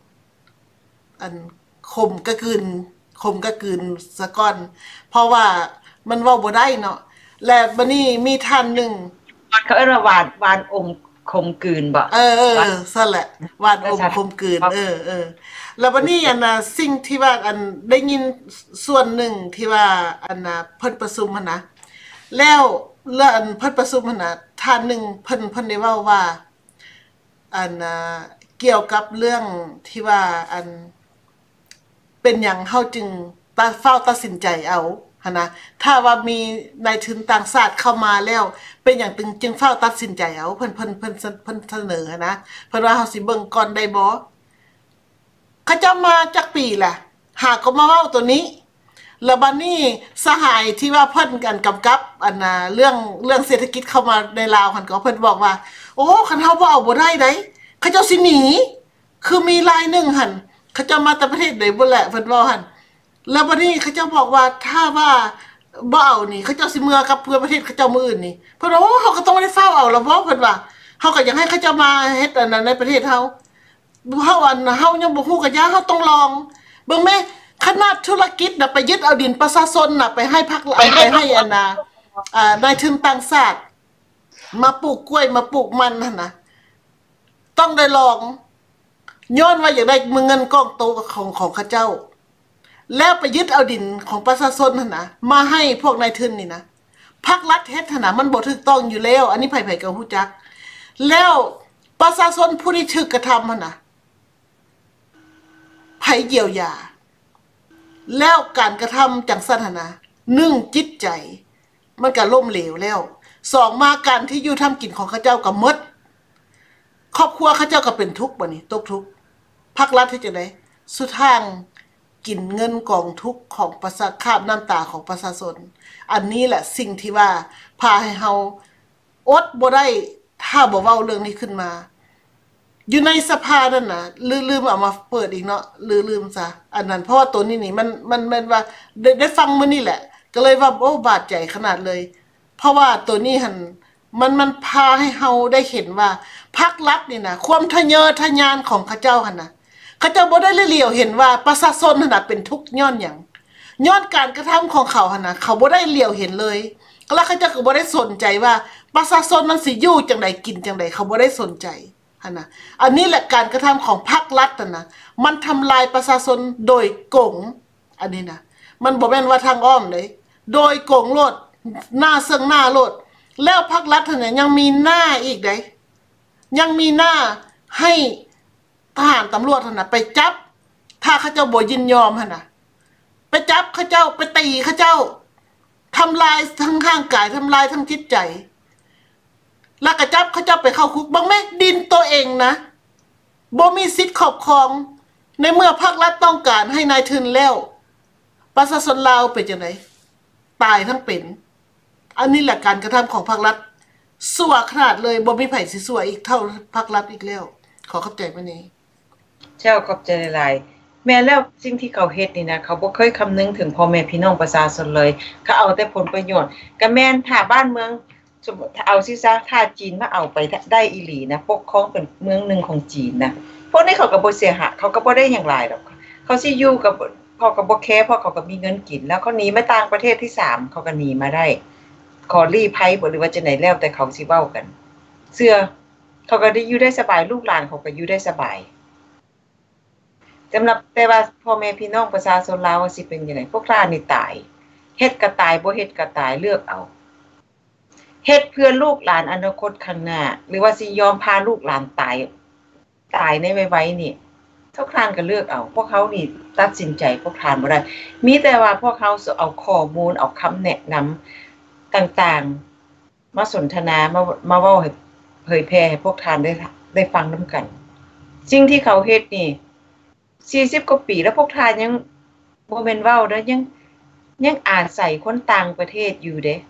Speaker 2: คมกะกืนซะก่อนเพราะว่ามันเว้าบ่ได้เนาะและบัดนี้มีท่านนึง
Speaker 1: เขาเอิ้นว่าวานอมคมกืนบ่
Speaker 2: ซั่นแหละวานอมคมกืนแล้วบัดนี้อันน่ะสิ่งที่ว่าอันได้ยินส่วนหนึ่งที่ว่าอันน่ะเพิ่นประชุมหั่นนะแล้วอันเพิ่นประชุมหั่นน่ะท่านนึงเพิ่นได้เว้าว่าอันน่ะเกี่ยวกับเรื่องที่ว่าอันเป็นหยังเฮาจึงตัดสินใจเอาหั่นนะถ้าว่ามีนายทุนต่างชาติเข้ามาแล้วเป็นหยังจึงตัดสินใจเอาเพิ่นเสนอนะเพิ่นว่าเฮาสิเบิ่งก่อนได้บ่เขาจะมาจักปีล่ะหากก็มาเว้าตัวนี้แล้วบัดนี้สหายที่ว่าเพิ่นกันกำกับอันน่ะเรื่องเศรษฐกิจเข้ามาในลาวหั่นก็เพิ่นบอกว่าโอ้คันเฮาบ่เอาบ่ได้เด้เขาเจ้าสิหนีคือมีรายนึงหั่นเขาจะมาแต่ประเทศใดบ่แหละเพิ่นว่าหั่นแล้วบัดนี้เขาเจ้าบอกว่าถ้าว่าบ่เอานี่เขาเจ้าสิเมื่อกับเพื่อประเทศเขาเจ้ามื้ออื่นนี่เพิ่นว่าโอ้เฮาก็ต้องได้เฝ้าเอาแล้วบ่เพิ่นว่าเฮาก็อยากให้เขาเจ้ามาเฮ็ดอันนั้นในประเทศเฮาเฮายังบ่ฮู้ก็อย่าเฮาต้องลองเบิ่งแม่ขนาดธุรกิจน่ะไปยึดเอาดินประชาชนน่ะไปให้พรรคไปให้อันน่ะนายทุนต่างชาติมาปลูกกล้วยมาปลูกมันนั่นน่ะต้องได้ลองย้อนว่าอยากได้เงินก้องโตของเขาเจ้าแล้วไปยึดเอาดินของประชาชนนั่นน่ะมาให้พวกนายทุนนี่นะพรรครัฐเฮ็ดหั่นน่ะมันบ่ถูกต้องอยู่แล้วอันนี้ไผๆก็ฮู้จักแล้วประชาชนผู้ที่ถูกกระทำหั่นน่ะไผเยียวยาแล้วการกระทำจังซั่นหั่นน่ะ1จิตใจมันก็ล้มเหลวแล้ว2มาการที่อยู่ทำกินของเขาเจ้าก็หมดครอบครัวเขาเจ้าก็เป็นทุกข์บัดนี้ตกทุกข์พรรครัฐเฮ็ดจังได๋สุดทางกินเงินกองทุกข์ของประชาคาบน้ำตาของประชาชนอันนี้แหละสิ่งที่ว่าพาให้เฮาอดบ่ได้ถ้าบ่เว้าเรื่องนี้ขึ้นมาอยู่ในสภานั่นน่ะลืมเอามาเปิดอีกเนาะลืมซะอันนั้นเพราะว่าตัวนี้นี่มันว่าได้ฟังมื้อนี้แหละก็เลยว่าโอ้บาดใจขนาดเลยเพราะว่าตัวนี้หั่นมันพาให้เฮาได้เห็นว่าพรรครัฐนี่นะความทะเยอทะยานของเขาเจ้าหั่นน่ะเขาเจ้าบ่ได้เหลียวเห็นว่าประชาชนหั่นน่ะเป็นทุกข์ย้อนหยังย้อนการกระทำของเขาหั่นน่ะเขาบ่ได้เหลียวเห็นเลยแล้วเขาเจ้าก็บ่ได้สนใจว่าประชาชนมันสิอยู่จังได๋กินจังได๋เขาบ่ได้สนใจหั่นน่ะอันนี้แหละการกระทำของพรรครัฐน่ะมันทำลายประชาชนโดยโกงอันนี้นะมันบ่แม่นว่าทางอ้อมเลยโดยโกงโลดหน้าซึ่งหน้าโลดแล้วพรรครัฐเนี่ยยังมีหน้าอีกเด้ยังมีหน้าให้ทหารตำรวจหั่นน่ะไปจับถ้าเขาเจ้าบ่ยินยอมหั่นน่ะไปจับเขาเจ้าไปตีเขาเจ้าทำลายทั้งร่างกายทำลายทั้งจิตใจแล้วก็จับเขาเจ้าไปเข้าคุกบางแม่ดินตัวเองนะบ่มีสิทธิ์ครอบครองในเมื่อพรรครัฐต้องการให้นายทุนแล้วประชาชนลาวเป็นจังได๋ตายทั้งเป็นอันนี้แหละการกระทำของพรรครัฐสั่วขนาดเลยบ่มีไผสิสั่วอีกเท่าพรรครัฐอีกแล้วขอเข้าใจมื้อนี้
Speaker 1: เจ้าขอบใจหลายๆแม่แล้วสิ่งที่เขาเฮ็ดนี่นะเขาบ่เคยคำนึงถึงพ่อแม่พี่น้องประชาชนเลยเขาเอาแต่ผลประโยชน์ก็แม่นถ้าบ้านเมืองสมมุติเอาซิซะถ้าจีนมาเอาไปได้อีหลีนะปกครองเป็นเมืองนึงของจีนนะพวกนี้เขาก็บ่เสียหายเขาก็บ่ได้หยังหลายดอกเขาสิอยู่กับพ่อก็บ่แคร์เพราะเขาก็มีเงินกินแล้วเขาหนีมาต่างประเทศที่3เขาก็หนีมาได้ขอลี้ภัยบ่หรือว่าจังได๋แล้วแต่เขาสิเว้ากันเชื่อเขาก็ได้อยู่ได้สบายลูกหลานเขาก็อยู่ได้สบายสำหรับแต่ว่าพ่อแม่พี่น้องประชาชนลาวสิเป็นจังได๋พวกท่านนี่ตายเฮ็ดก็ตายบ่เฮ็ดก็ตายเลือกเอาเฮ็ดเพื่อลูกหลานอนาคตข้างหน้าหรือว่าสิยอมพาลูกหลานตายในไวๆนี่ทุกท่านก็เลือกเอาพวกเขานี่ตัดสินใจพวกท่านบ่ได้มีแต่ว่าพวกเขาเอาข้อมูลเอาคำแนะนำต่างๆมาสนทนามาเว้าให้เผยแพร่ให้พวกท่านได้ฟังนำกันสิ่งที่เขาเฮ็ดนี่40กว่าปีแล้วพวกท่านยังบ่แม่นเว้าเด้อยังอาศัยคนต่างประเทศอยู่เด้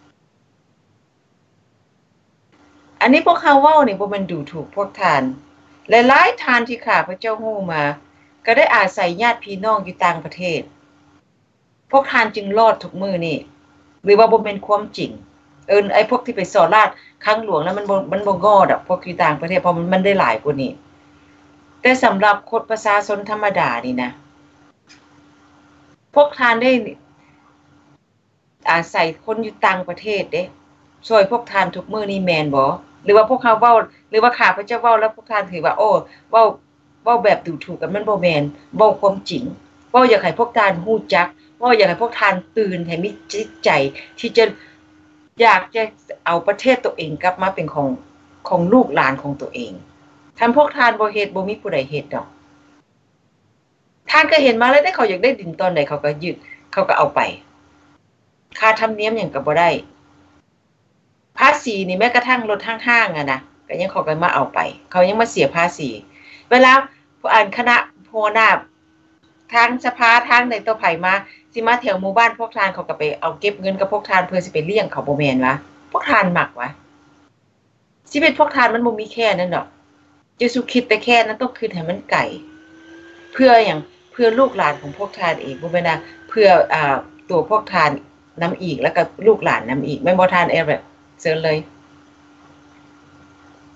Speaker 1: อันนี้พวกเขาเว้านี่บ่แม่นดูถูกพวกท่านหลายๆท่านที่ข้าพเจ้าฮู้มาก็ได้อาศัยญาติพี่น้องอยู่ต่างประเทศพวกท่านจึงรอดทุกมื้อนี่หรือว่าบ่แม่นความจริงไอ้พวกที่ไปสอราชครั้งหลวงแล้วมันบ่งอดอกพวกอยู่ต่างประเทศเพราะมันได้หลายกว่านี้แต่สำหรับคนประชาชนธรรมดานี่นะพวกท่านได้อาศัยคนอยู่ต่างประเทศเด้ช่วยพวกท่านทุกมื้อนี่แม่นบ่หรือว่าพวกเขาเว้าหรือว่าข้าพเจ้าเว้าแล้วพวกท่านถือว่าโอ้เว้าแบบดูถูกกันมันบ่แม่นเว้าความจริงเว้าอยากให้พวกท่านฮู้จักเว้าอยากให้พวกท่านตื่นให้มีจิตใจที่จะอยากจะเอาประเทศตัวเองกลับมาเป็นของลูกหลานของตัวเองท่านพวกท่านบ่เฮ็ดบ่มีผู้ใดเฮ็ดดอกท่านก็เห็นมาแล้วได้เขาอยากได้ดินตอนใดเขาก็ยึดเขาก็เอาไปค่าธรรมเนียมหยังก็บ่ได้ภาษีนี่แม้กระทั่งรถห้างๆอะนะก็ยังเขาก็มาเอาไปเขายังมาเสียภาษีเวลาคณะหัวหน้าทางสภาทางใดตัวไผมาสิมาแถวหมู่บ้านพวกท่านเขาก็ไปเอาเก็บเงินกับพวกท่านเพื่อสิไปเลี้ยงเขาบ่แม่นวะพวกท่านมักวะชีวิตพวกท่านมันบ่มีแค่นั้นดอกจะสุคิดแต่แค่นั้นต้องคิดให้มันไกลเพื่อหยังเพื่อลูกหลานของพวกท่านเองบ่แม่นนะเพื่อตัวพวกท่านนำอีกแล้วก็ลูกหลานนำอีกแม่นบ่ท่านแบบเชิญเลย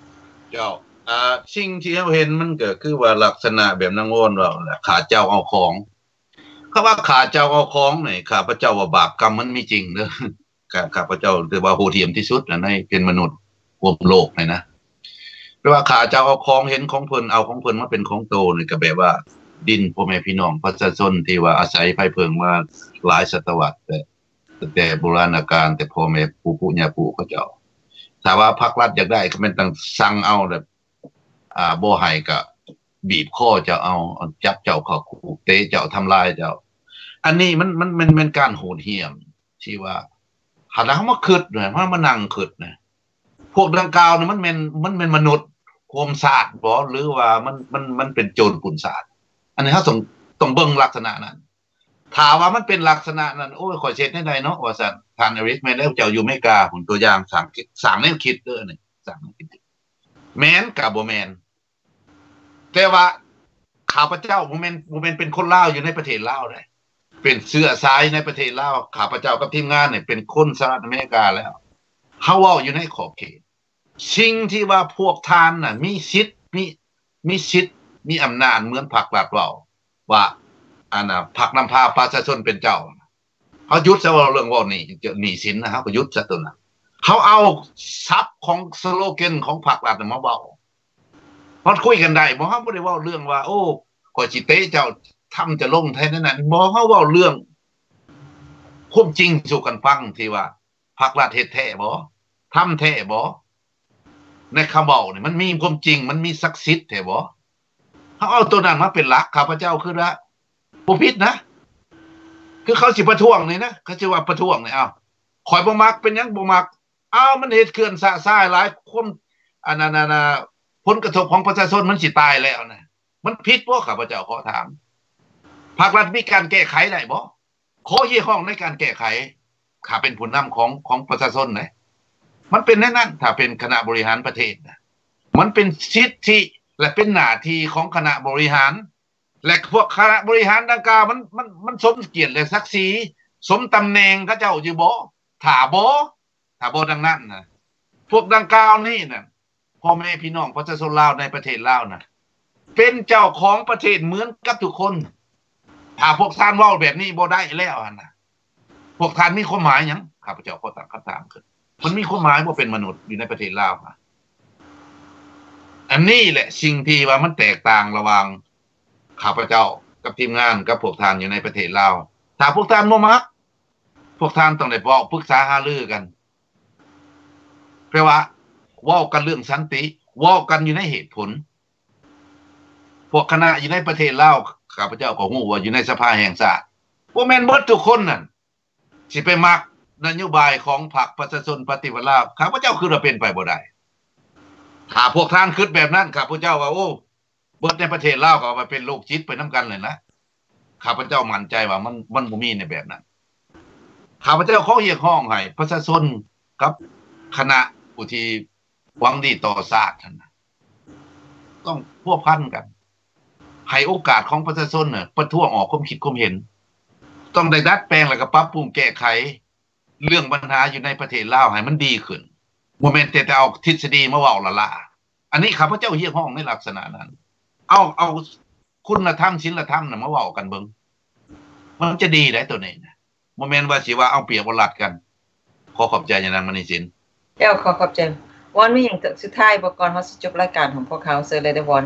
Speaker 5: เจ้าสิ่งที่เราเห็นมันก็คือว่าลักษณะแบบนางโอนว่าแหละข้าเจ้าเอาของคำว่าข้าเจ้าเอาของนี่ข้าพเจ้าว่าบาปกรรมมันมีจริงเด้อข้าพเจ้าถือว่าโหดเหี้ยมที่สุดในเป็นมนุษย์รวมโลกเลยนะแปลว่าข้าเจ้าเอาของเห็นของเพิ่นเอาของเพิ่นมาเป็นของโตนี่ก็แบบว่าดินพ่อแม่พี่น้องประชาชนที่ว่าอาศัยไผเพิงมาหลายศตวรรษแต่โบราณกาลแต่พ่อแม่ปู่ย่าปู่เขาเจ้าถ้าว่าภาครัฐอยากได้ก็แม่นต้องสั่งเอาแบบบ่ให้ก็บีบคอเจ้าเอาจับเจ้าเข้าคุกเตะเจ้าทำลายเจ้าอันนี้มันการโหดเหี้ยมที่ว่าหาแล้วมาคิดด้วยมานั่งคิดนะพวกดังกล่าวนี่มันเป็นมนุษย์โคมศาสตร์บ่หรือว่ามันเป็นโจรกุนศาสตร์อันนี้เฮาต้องเบิ่งลักษณะนั้นถ้าว่ามันเป็นลักษณะนั้นโอ้ยขอเช็ดให้ได้เนาะว่าซั่นท่านอริสแม่นแล้วเจ้าอยู่อเมริกาผลตัวอย่างสร้างแนวคิดเด้อนี่สร้างแนวคิดแม่นกับบ่แม่นแต่ว่าข้าพเจ้าบ่แม่นเป็นคนลาวอยู่ในประเทศลาวได้เป็นเชื้อสายในประเทศลาวข้าพเจ้ากับทีมงานเนี่ยเป็นคนสหรัฐอเมริกาแล้วเฮาเว้าอยู่ในขอบเขตสิ่งที่ว่าพวกท่านน่ะมีสิทธิ์มีอำนาจเหมือนพรรครัฐเว้าว่าอันน่ะพรรคนำพาประชาชนเป็นเจ้าเฮาหยุดซะว่าเรื่องเว้านี่หนี้สินนะครับก็หยุดซะตัวนั้นเฮาเอาศัพท์ของสโลแกนของพรรครัฐมาเว้ามันคุยกันได้บ่เฮาบ่ได้เว้าเรื่องว่าโอ้ข้อยสิเตะเจ้าทำจะลงแท้นั้นบ่เฮาเว้าเรื่องความจริงสู่กันฟังที่ว่าพรรครัฐเฮ็ดแท้บ่ทำแท้บ่ในคำเว้านี่มันมีความจริงมันมีศักดิ์สิทธิ์แท้บ่เฮาเอาตัวนั้นมาเป็นหลักข้าพเจ้าคือว่าบ่ผิดนะคือเขาสิประท้วงนี่นะเขาสิว่าประท้วงนี่อ้าวข่อยบ่มักเป็นหยังบ่มักอ้าวมันเฮ็ดเขื่อนสะซ้ายหลายคนอันนั้นผลกระทบของประชาชนมันสิตายแล้วนะมันผิดบ่ข้าพเจ้าขอถามภาครัฐมีการแก้ไขได้บ่ขอเยี่ยห้องในการแก้ไขข้าเป็นผู้นำของประชาชนนะมันเป็นแน่นั้นถ้าเป็นคณะบริหารประเทศนะมันเป็นสิทธิและเป็นหน้าที่ของคณะบริหารและพวกคณะบริหารดังกล่าวมันสมเกียรติและศักดิ์ศรีสมตำแหน่งเขาเจ้าอยู่บ่ถ้าบ่ดังนั้นนะพวกดังกล่าวนี่น่ะพ่อแม่พี่น้องประชาชนลาวในประเทศลาวน่ะเป็นเจ้าของประเทศเหมือนกับทุกคนถ้าพวกท่านเว้าแบบนี้บ่ได้แล้วนะพวกท่านมีความหมายหยังข้าพเจ้าขอตั้งคำถามขึ้นมันมีความหมายบ่เป็นมนุษย์อยู่ในประเทศลาวนะอันนี้แหละสิ่งที่ว่ามันแตกต่างระหว่างข้าพเจ้ากับทีมงานกับพวกท่านอยู่ในประเทศลาวถ้าพวกท่านบ่มักพวกท่านต้องได้บอกปรึกษาหารือกันแปลว่าเว้ากันเรื่องสันติเว้ากันอยู่ในเหตุผลพวกคณะอยู่ในประเทศลาวข้าพเจ้าก็ฮู้ว่าอยู่ในสภาแห่งชาติบ่แม่นเบิดทุกคนนั่นสิไปมักนโยบายของพรรคประชาชนปฏิวัติลาวข้าพเจ้าคือว่าเป็นไปบ่ได้ถ้าพวกท่านคิดแบบนั้นข้าพเจ้าว่าโอ้เบิดในประเทศลาวก็เอาไปเป็นโรคจิตไปนำกันเลยนะข้าพเจ้ามั่นใจว่ามันบ่มีในแบบนั้นข้าพเจ้าขอเรียกร้องให้ประชาชนกับคณะผู้ที่หวังดีต่อชาตินั่นต้องพัวพันกันให้โอกาสของประชาชนน่ะประท้วงออกความคิดความเห็นต้องได้ดัดแปลงแล้วก็ปรับปรุงแก้ไขเรื่องปัญหาอยู่ในประเทศลาวให้มันดีขึ้นบ่แม่นแต่เอาทฤษฎีมาเว้าละอันนี้ข้าพเจ้าเรียกร้องในลักษณะนั้นเอาคุณธรรมศีลธรรมน่ะมาเว้ากันเบิ่งมันจะดีได้ตัวนี้นะบ่แม่นว่าสิว่าเอาเปรียบเอารัดกันขอขอบใจอย่างนั้นมณีสิน
Speaker 1: ขอขอบใจวอนมีหยังสุดท้ายบ่ก่อนเฮาสิจบรายการของพวกเขาเชิญเลยเด้อวอน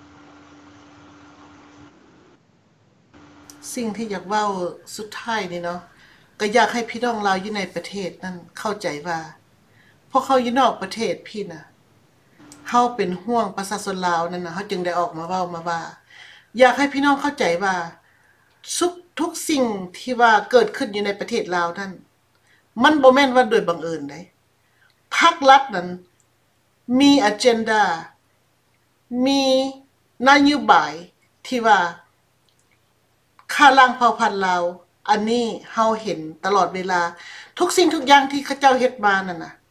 Speaker 2: สิ่งที่อยากเว้าสุดท้ายนี่เนาะก็อยากให้พี่น้องลาวอยู่ในประเทศนั้นเข้าใจว่าพวกเขาอยู่นอกประเทศพี่น่ะเฮาเป็นห่วงประชาชนลาวนั่นน่ะเฮาจึงได้ออกมาเว้ามาว่าอยากให้พี่น้องเข้าใจว่าทุกสิ่งที่ว่าเกิดขึ้นอยู่ในประเทศลาวนั้นมันบ่แม่นว่าโดยบังเอิญได้พรรครัฐนั้นมีอเจนดามีนโยบายที่ว่าค่าล่างเผ่าพันธุ์ลาวอันนี้เฮาเห็นตลอดเวลาทุกสิ่งทุกอย่างที่เขาเจ้าเฮ็ดมานั่นน่ะ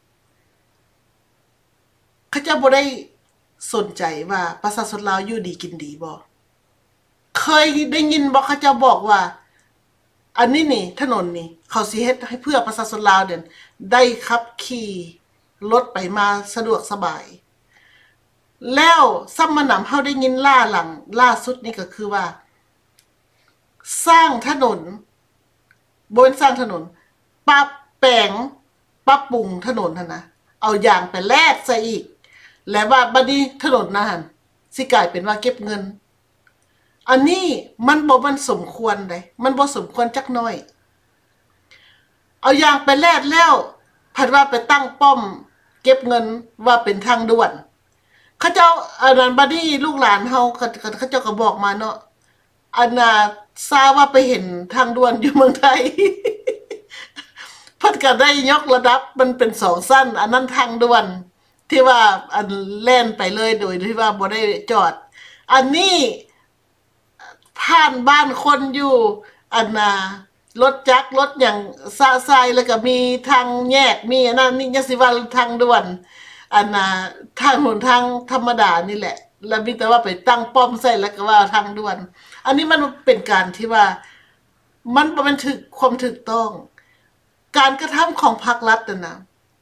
Speaker 2: เขาเจ้าบ่ได้สนใจว่าประชาชนลาวอยู่ดีกินดีบ่เคยได้ยินบ่เขาเจ้าบอกว่าอันนี้นี่ถนนนี่เขาสิเฮ็ดให้เพื่อประชาชนลาวได้ขับขี่รถไปมาสะดวกสบายแล้วซ้ำมานำเฮาได้ยินล่าสุดนี่ก็คือว่า สร้างถนนบนสร้างถนนปรับแปลงปรับปรุงถนนหั่นนะเอาอย่างไปแลกซะอีกและว่าบัดนี้ถนนนะหั่นสิกลายเป็นว่าเก็บเงินอันนี้มันสมควรได้มันบ่สมควรจักน้อยเอาอย่างไปแลกแล้วผัดว่าไปตั้งป้อมเก็บเงินว่าเป็นทางด่วนเขาเจ้าอันนั้นบัดนี้ลูกหลานเฮาเขาเจ้าก็บอกมาเนาะอันน่ะทราบว่าไปเห็นทางด่วนอยู่เมืองไทย เพิ่นก็ได้ยกระดับมันเป็น2สั้นอันนั้นทางด่วนที่ว่าอันแล่นไปเลยโดยที่ว่าบ่ได้จอดอันนี้ผ่านบ้านคนอยู่อันน่ะรถจักรรถหยังซะซายแล้วก็มีทางแยกมีอันนั้นนี่ยังสิว่าทางด่วนอันน่ะทางหนทางธรรมดานี่แหละแล้วมีแต่ว่าไปตั้งป้อมใส่แล้วก็ว่าทางด่วนอันนี้มันเป็นการที่ว่ามันบ่แม่นความถูกต้องการกระทำของภาครัฐน่ะ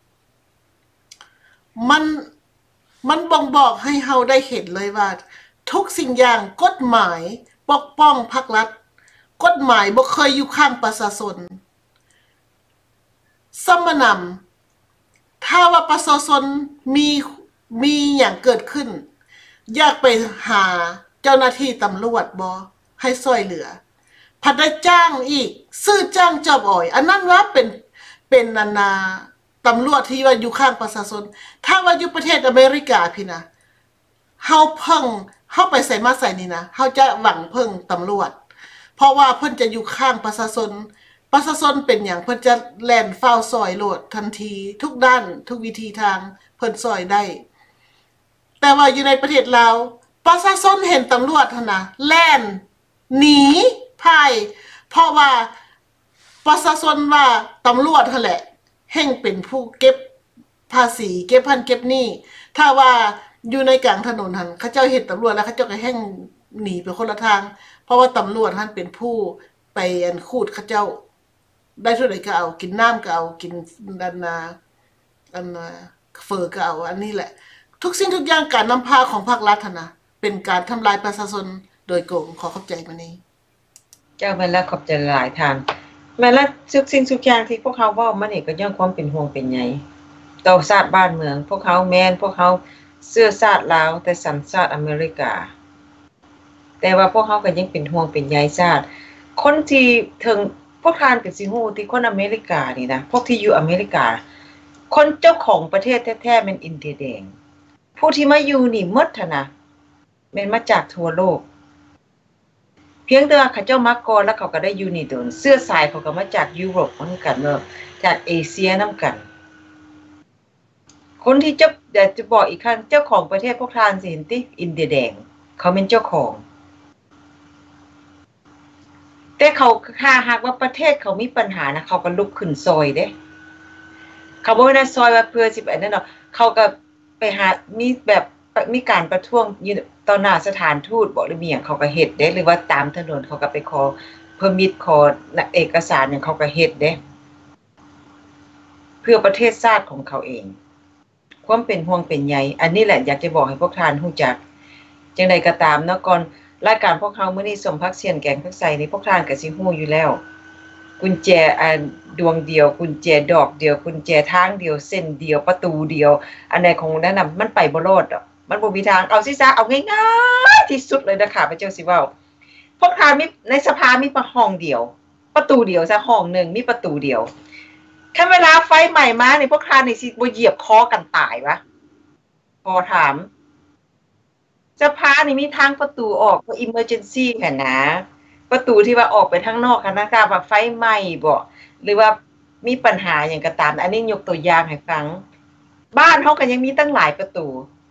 Speaker 2: มันบ่งบอกให้เฮาได้เห็นเลยว่าทุกสิ่งอย่างกฎหมายปกป้องภาครัฐกฎหมายบ่เคยอยู่ข้างประชาชนสมนำถ้าว่าประชาชนมีอย่างเกิดขึ้นอยากไปหาเจ้าหน้าที่ตำรวจบ่ให้ช่วยเหลือพัดได้จ้างอีกซื้อจ้างจอบอ่อยอันนั้นว่าเป็นนาตำรวจที่ว่าอยู่ข้างประชาชนถ้าว่าอยู่ประเทศอเมริกาพี่นะเฮาไปใส่มาใส่นี่นะเฮาจะหวังพึ่งตำรวจเพราะว่าเพิ่นจะอยู่ข้างประชาชนเป็นหยังเพิ่นจะแล่นเฝ้าซอยโลดทันทีทุกด้านทุกวิธีทางเพิ่นซอยได้แต่ว่าอยู่ในประเทศลาวประชาชนเห็นตำรวจหั่นน่ะแล่นหนีพ่ายเพราะว่าประชาชนว่าตำรวจนั่นแหละแห่งเป็นผู้เก็บภาษีเก็บพันเก็บหนี้ถ้าว่าอยู่ในกลางถนนหั่นเขาเจ้าเห็นตำรวจแล้วเขาเจ้าก็แห่งหนีไปคนละทางเพราะว่าตำรวจหั่นเป็นผู้ไปอันคูดเขาเจ้าได้เท่าใดก็เอากินน้ำก็เอากินอันเฟอก็เอาอันนี้แหละทุกสิ่งทุกอย่างการนำพาของภาครัฐน่ะเป็นการทำลายประชาชนโดยโกงขอขอบใจมานี้
Speaker 1: เจ้าแม่นแล้วขอบใจหลายทานแม่นแล้วทุกสิ่งทุกอย่างที่พวกเขาเว้ามานี่ก็ย่อมความเป็นห่วงเป็นใยต่อชาติบ้านเมืองพวกเขาแม่นพวกเขาเชื้อชาติลาวแต่สัญชาติอเมริกาแต่ว่าพวกเขาก็ยังเป็นห่วงเป็นใยชาติคนที่ถึงพวกทานก็สิฮู้ที่คนอเมริกานี่นะพวกที่อยู่อเมริกาคนเจ้าของประเทศแท้ๆแม่นอินเดียแดงผู้ที่มาอยู่นี่หมดหั่นน่ะแม่นมาจากทั่วโลกเพียงแต่ว่าเขาเจ้ามาก่อนแล้วเขาก็ได้อยู่นี่โดนเสื้อสายเขาก็มาจากยุโรปเหมือนกันเนาะจากเอเชียนำกันคนที่จะบอกอีกครั้งเจ้าของประเทศพวกทานสิเห็นติอินเดียแดงเขาเป็นเจ้าของแต่เขาหากว่าประเทศเขามีปัญหานะเขาก็ลุกขึ้นซอยเด้เขาบ่ได้ซอยว่าเพื่อสิอันนั้นเนาะเขาก็ไปหามีการประท้วงต่อหน้าสถานทูตบ่หรือมีหยังเขาก็เฮ็ดเด้หรือว่าตามถนนเขาก็ไปขอเพอร์มิทขอเอกสารหยังเขาก็เฮ็ดเด้เพื่อประเทศชาติของเขาเองความเป็นห่วงเป็นใยอันนี้แหละอยากจะบอกให้พวกท่านรู้จักจังได๋ก็ตามเนาะก่อนรายการพวกเฮามื้อนี้สมพักเสียนแกงพักใส่นี่พวกท่านก็สิฮู้อยู่แล้วกุญแจอันดวงเดียวกุญแจดอกเดียวกุญแจทางเดียวเส้นเดียวประตูเดียวอันใดของนั้นน่ะมันไปบ่รอดดอกมันบ่มีทางเอาซิซะเอาง่ายๆที่สุดเลยนะค่ะพระเจ้าสิเว้าพวกท่านมีในสภามีห้องเดียวประตูเดียวซะห้องนึงมีประตูเดียวคันเวลาไฟใหม่มานี่พวกท่านนี่สิบ่เหยียบคอกันตายวะพอถามสภานี่มีทางประตูออกก็ emergency หั่นนะประตูที่ว่าออกไปข้างนอกค่ะนะคะว่าไฟไหม้บ่หรือว่ามีปัญหาหยังก็ตามอันนี้ยกตัวอย่างให้ฟังบ้านเฮาก็ยังมีตั้งหลายประตู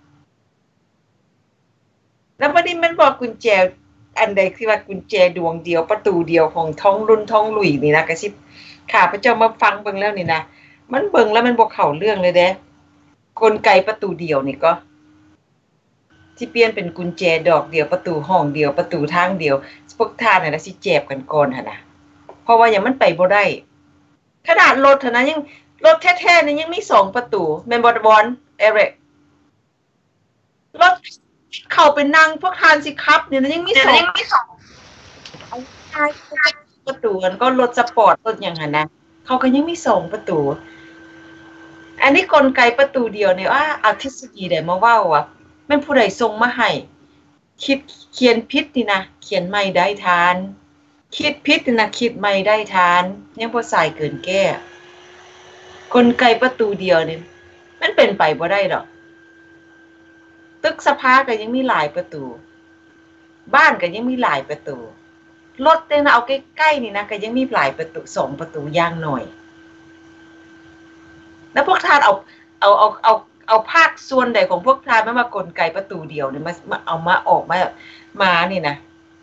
Speaker 1: แล้วบัดนี้มันบอกกุญแจอันใดที่ว่ากุญแจดวงเดียวประตูเดียวของท้องรุ่นท้องลุยนี่นะก็สิข้าพเจ้ามาฟังเบิ่งแล้วนี่นะมันเบิ่งแล้วมันบ่เข้าเรื่องเลยเด้กลไกประตูเดียวนี่ก็ที่เปลี่ยนเป็นกุญแจดอกเดียวประตูห้องเดียวประตูทางเดียวพวกท่านน่ะสิเจ็บกันก่อนหั่นน่ะเพราะว่าอย่างมันไปบ่ได้ขนาดรถเท่านั้นยังรถแท้ๆนี่ยังมี2ประตูแม่นบ่บอนเอริกรถเข้าไปนั่งพวกทานสิครับเนี่ยยังมี2ประตูก็รถสปอร์ตรถอย่างนั้นนะเขาก็ยังมี2ประตูอันนี้กลไกประตูเดียวเนี่ยเอาทฤษฎีได้มาเว้าอ่ะแม่นผู้ใดส่งมาให้คิดเขียนผิดนี่นะเขียนใหม่ได้ทานคิดผิดนี่นะคิดใหม่ได้ทานยังบ่สายเกินแก้กลไกประตูเดียวนี่มันเป็นไปบ่ได้ดอกตึกสภาก็ยังมีหลายประตูบ้านก็ยังมีหลายประตูรถเนี่ยนะเอาใกล้ๆนี่นะก็ยังมีหลายประตู2ประตูอย่างหน่อยแล้วพวกท่านเอาภาคส่วนใดของพวกท่านมากลไกประตูเดียวเนี่ยมาเอามาออกมานี่นะ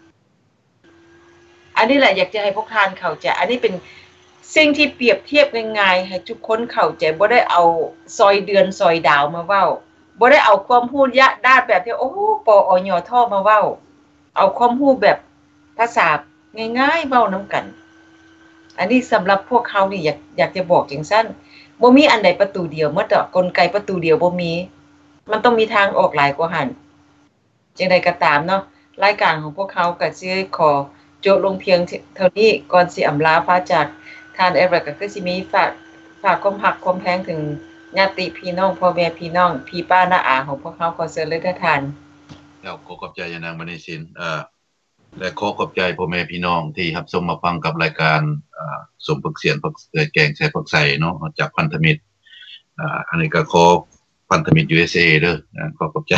Speaker 1: อันนี้แหละอยากจะให้พวกท่านเข้าใจอันนี้เป็นสิ่งที่เปรียบเทียบง่ายๆให้ทุกคนเข้าใจบ่ได้เอาซอยเดือนซอยดาวมาเว้าบ่ได้เอาความรู้ด้านแบบที่ปอยทมาเว้าเอาความรู้แบบภาษาง่ายๆเว้านำกันอันนี้สำหรับพวกเขานี่อยากจะบอกจังซั่นบ่มีอันใดประตูเดียวหมดดอกกลไกประตูเดียวบ่มีมันต้องมีทางออกหลายกว่าหั่นจังได๋ก็ตามเนาะรายการของพวกเขาก็สิขอจบลงเพียงเท่านี้ก่อนสิอำลาพระจากท่านแอดก็คือสิมีฝากความรักความแพงถึงญาติพี่น้องพ่อแม่พี่น้องพี่ป้าน้าอาของพวกเขาขอเชิญเลยเด้อท่าน
Speaker 5: แล้วขอขอบใจยานางมณีสินและขอขอบใจพ่อแม่พี่น้องที่รับชมมาฟังกับรายการสมปรึกเสียนแกงใส่ผักใส่เนาะจากพันธมิตรอันนี้ก็ขอพันธมิตร USA เด้อขอขอบใจ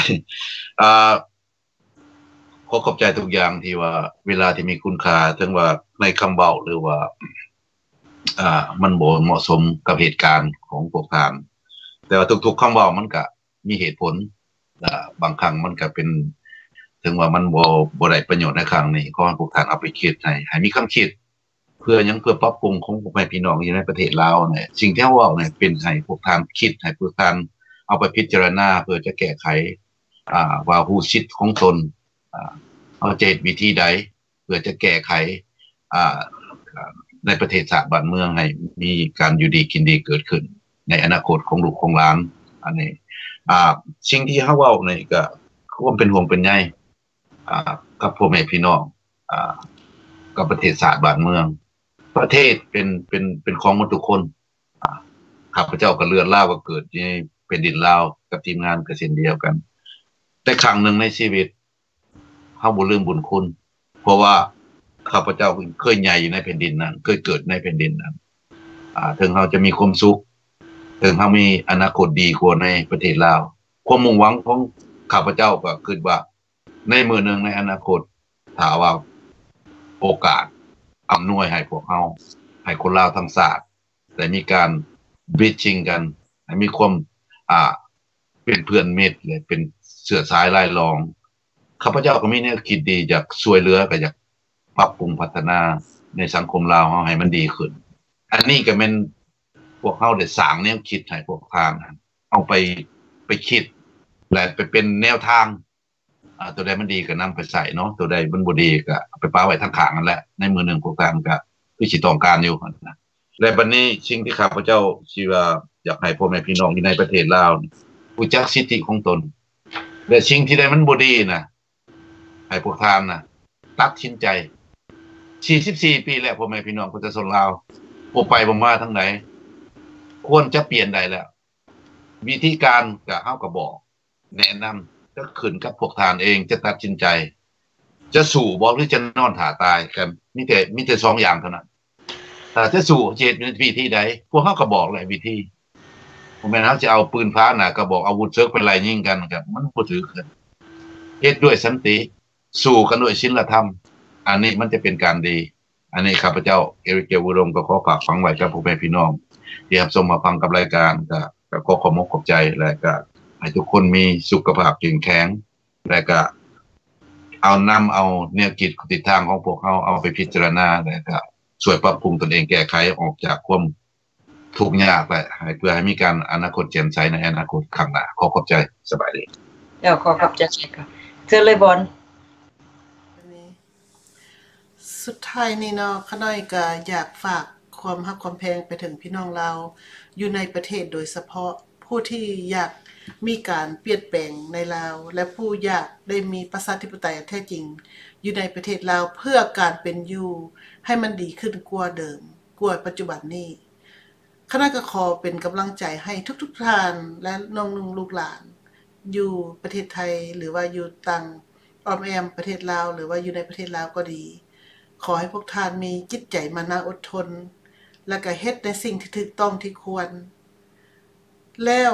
Speaker 5: ขอขอบใจทุกอย่างที่ว่าเวลาที่มีคุณค่าถึงว่าในคำเว้าหรือว่ามันบ่เหมาะสมกับเหตุการณ์ของพวกท่านแต่ว่าทุกๆคำเว้ามันก็มีเหตุผลบางครั้งมันก็เป็นถึงว่ามันบ่ได้ประโยชน์ในครั้งนี้ขอให้พวกท่านเอาไปคิดให้มีคำคิดเพื่อปรับปรุงของพ่อแม่พี่น้องอยู่ในประเทศลาวเนี่ยสิ่งที่เฮาเว้าเนี่ยเป็นให้พวกท่านคิดให้พวกท่านเอาไปพิจารณาเพื่อจะแก้ไขว่าฮู้สิทธิ์ของตนเอาเจตวิธีใดเพื่อจะแก้ไขในประเทศชาติบ้านเมืองให้มีการอยู่ดีกินดีเกิดขึ้นในอนาคตของลูกของหลานอันนี้สิ่งที่เฮาเว้านี่ก็ความเป็นห่วงเป็นใยกับพ่อแม่พี่น้องกับประเทศชาติบ้านเมืองประเทศเป็นของมนุษย์ทุกคนข้าพเจ้าก็เลือดลาวก็เกิดในแผ่นดินลาวกับทีมงานก็เช่นเดียวกันแต่ครั้งหนึ่งในชีวิตเฮาบ่ลืมบุญคุณเพราะว่าข้าพเจ้าเคยใหญ่อยู่ในแผ่นดินนั้นเคยเกิดในแผ่นดินนั้นถึงเฮาจะมีความสุขถึงเฮามีอนาคตดีกว่าในประเทศลาวความมุ่งหวังของข้าพเจ้าก็คิดว่าในมื้อนึงในอนาคตถ้าว่าโอกาสอำนวยให้พวกเฮาให้คนลาวทั้งชาติได้มีการbridging กันให้มีความเป็นเพื่อนมิตรเลยเป็นเชื้อสายรายรองข้าพเจ้าก็มีแนวคิดดีอยากช่วยเหลือก็อยากปรับปรุงพัฒนาในสังคมลาวเฮาให้มันดีขึ้นอันนี้ก็เป็นพวกเฮาได้สร้างแนวคิดให้พวกทางเอาไปคิดและไปเป็นแนวทางตัวใดมันดีก็นํไปใส่เนาะตัวใดมันบ่ดีก็เอาไปปาไว้ทางข้างนั่นแหละในมือนึงพวกทางก็คือสิต้องการอยู่นะและบัดนี้สิ่งที่ข้าพเจ้าสิว่าอยากให้พ่อแม่พี่น้องที่ในประเทศลาวรู้จักสิทธิของตนและสิ่งที่ใดมันบ่ดีน่ะให้พวกทานน่ะตัดสินใจ44ปีแล้วพ่อแม่พี่น้องประชาชนลาวบ่ไปบ่มาทางไหนควรจะเปลี่ยนได้แล้ววิธีการก็เฮาก็บอกแนะนำก็ขึ้นกับพวกทานเองจะตัดสินใจจะสู้บ่หรือจะนอนท่าตายกันมีแต่2อย่างเท่านั้นถ้าจะสู้เฮ็ดวิธีใดพวกเฮาก็บอกแหละวิธีบ่แม่นเฮาสิเอาปืนพาน่ะก็บอกอาวุธเซิกไปไล่ยิงกันก็มันบ่ถือกันเฮ็ดด้วยสันติสู้กันด้วยศีลธรรมอันนี้มันจะเป็นการดีอันนี้ข้าพเจ้าเอริกเกลอุดมก็ขอฝากฝังไว้กับพ่อแม่พี่น้องที่รับชมมาฟังกับรายการก็ขอขอบคุณขอบใจและก็ให้ทุกคนมีสุขภาพแข็งแรงและก็เอาแนวคิดทิศทางของพวกเฮาเอาไปพิจารณาและก็ช่วยปรับปรุงตนเองแก้ไขออกจากความทุกข์ยากและเพื่อให้มีการอนาคตแจ่มใสในอนาคตข้างหน้าขอขอบใจสบายดี
Speaker 1: แล้วขอขอบใจค่ะเชิญเลยบอน
Speaker 2: สุดท้ายนี้เนาะขาน้อยก็อยากฝากความรักความแพงไปถึงพี่น้องลาวอยู่ในประเทศโดยเฉพาะผู้ที่อยากมีการเปลี่ยนแปลงในลาวและผู้อยากได้มีประชาธิปไตยแท้จริงอยู่ในประเทศลาวเพื่อการเป็นอยู่ให้มันดีขึ้นกว่าเดิมกว่าปัจจุบันนี้คณะก็ขอเป็นกำลังใจให้ทุกๆท่านและน้องๆลูกหลานอยู่ประเทศไทยหรือว่าอยู่ต่างอ้อมแอมประเทศลาวหรือว่าอยู่ในประเทศลาวก็ดีขอให้พวกท่านมีจิตใจมานะอดทนและก็เฮ็ดในสิ่งที่ถูกต้องที่ควรแล้ว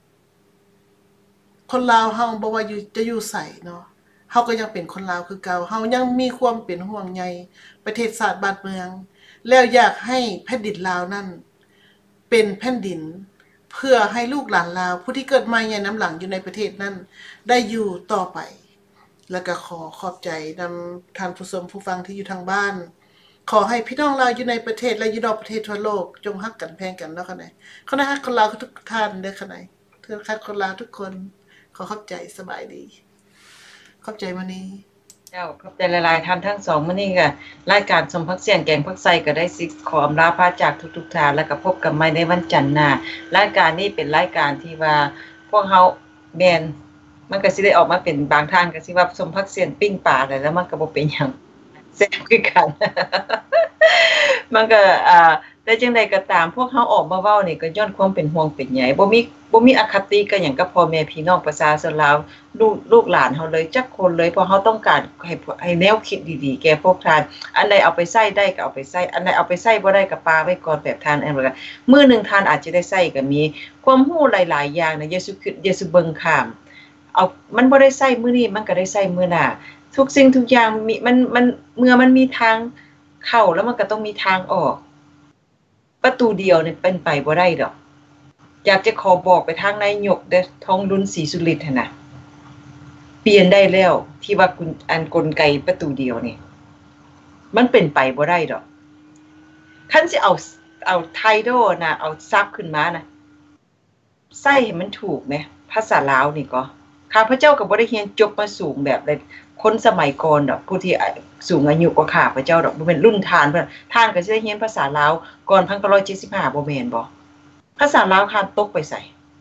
Speaker 2: คนลาวเฮาบ่ว่าอยู่จะอยู่ไสเนาะเฮาก็ยังเป็นคนลาวคือเก่าเฮายังมีความเป็นห่วงใยประเทศชาติบ้านเมืองแล้วอยากให้แผ่นดินลาวนั้นเป็นแผ่นดินเพื่อให้ลูกหลานลาวผู้ที่เกิดมาใหญ่น้ำหลังอยู่ในประเทศนั้นได้อยู่ต่อไปแล้วก็ขอบใจนำท่านผู้ชมผู้ฟังที่อยู่ทางบ้านขอให้พี่น้องลาวอยู่ในประเทศและอยู่นอกประเทศทั่วโลกจงฮักกันแพงกันเนาะค่ะไหนขอให้ฮักคนลาวทุกท่านเด้อค่ะไหนเทื่อฮักคนลาวทุกคนขอขอบใจสบายดีขอบใจมื้อนี้
Speaker 1: เจ้าขอบใจหลายๆท่านทั้ง2มื้อนี้ก็รายการสมพักเสียงแกงพักไส้ก็ได้สิขออำลาพาจากทุกๆท่านแล้วก็พบกันใหม่ในวันจันทร์หน้ารายการนี้เป็นรายการที่ว่าพวกเฮาแม่นมันก็สิได้ออกมาเป็นบางท่านก็สิว่าสมพักเสียงปิ้งปลาแล้วมันก็บ่เป็นหยังแซ่บคือกันมันก็แต่จังได๋ก็ตามพวกเฮาออกมาเว้านี่ก็ย้อนความเป็นห่วงเป็นใยบ่มีอคติก็หยังกับพ่อแม่พี่น้องประชาชนลาวลูกหลานเฮาเลยจักคนเลยเพราะเฮาต้องการให้แนวคิดดีๆแก่พวกท่านอันใดเอาไปใช้ได้ก็เอาไปใช้อันใดเอาไปใช้บ่ได้ก็ปาไว้ก่อนแบบท่านอันว่ามื้อนึงท่านอาจจะได้ใช้ก็มีความรู้หลายๆอย่างนะอย่าสิเบิ่งข้ามเอามันบ่ได้ใช้มื้อนี้มันก็ได้ใช้มื้อหน้าทุกสิ่งทุกอย่างมีมันเมื่อมันมีทางเข้าแล้วมันก็ต้องมีทางออกประตูเดียวนี่เป็นไปบ่ได้ดอกอยากจะขอบอกไปทางนายกเด้อทองดุลศรีสุฤทธิ์หั่นน่ะเปลี่ยนได้แล้วที่ว่าคุณอันกลไกประตูเดียวนี่มันเป็นไปบ่ได้ดอกคันสิเอาไทโดนะเอาซับขึ้นมานะใส่ให้มันถูกแหมภาษาลาวนี่ก็ข้าพเจ้าก็บ่ได้เรียนจบมาสูงแบบเลยคนสมัยก่อนดอกผู้ที่สูงอายุกว่าข้าพเจ้าดอกบ่แม่นรุ่นท่านเพิ่นท่านก็สิได้เรียนภาษาลาวก่อน 1975 บ่แม่นบ่ภาษาลาวท่านตกไปไส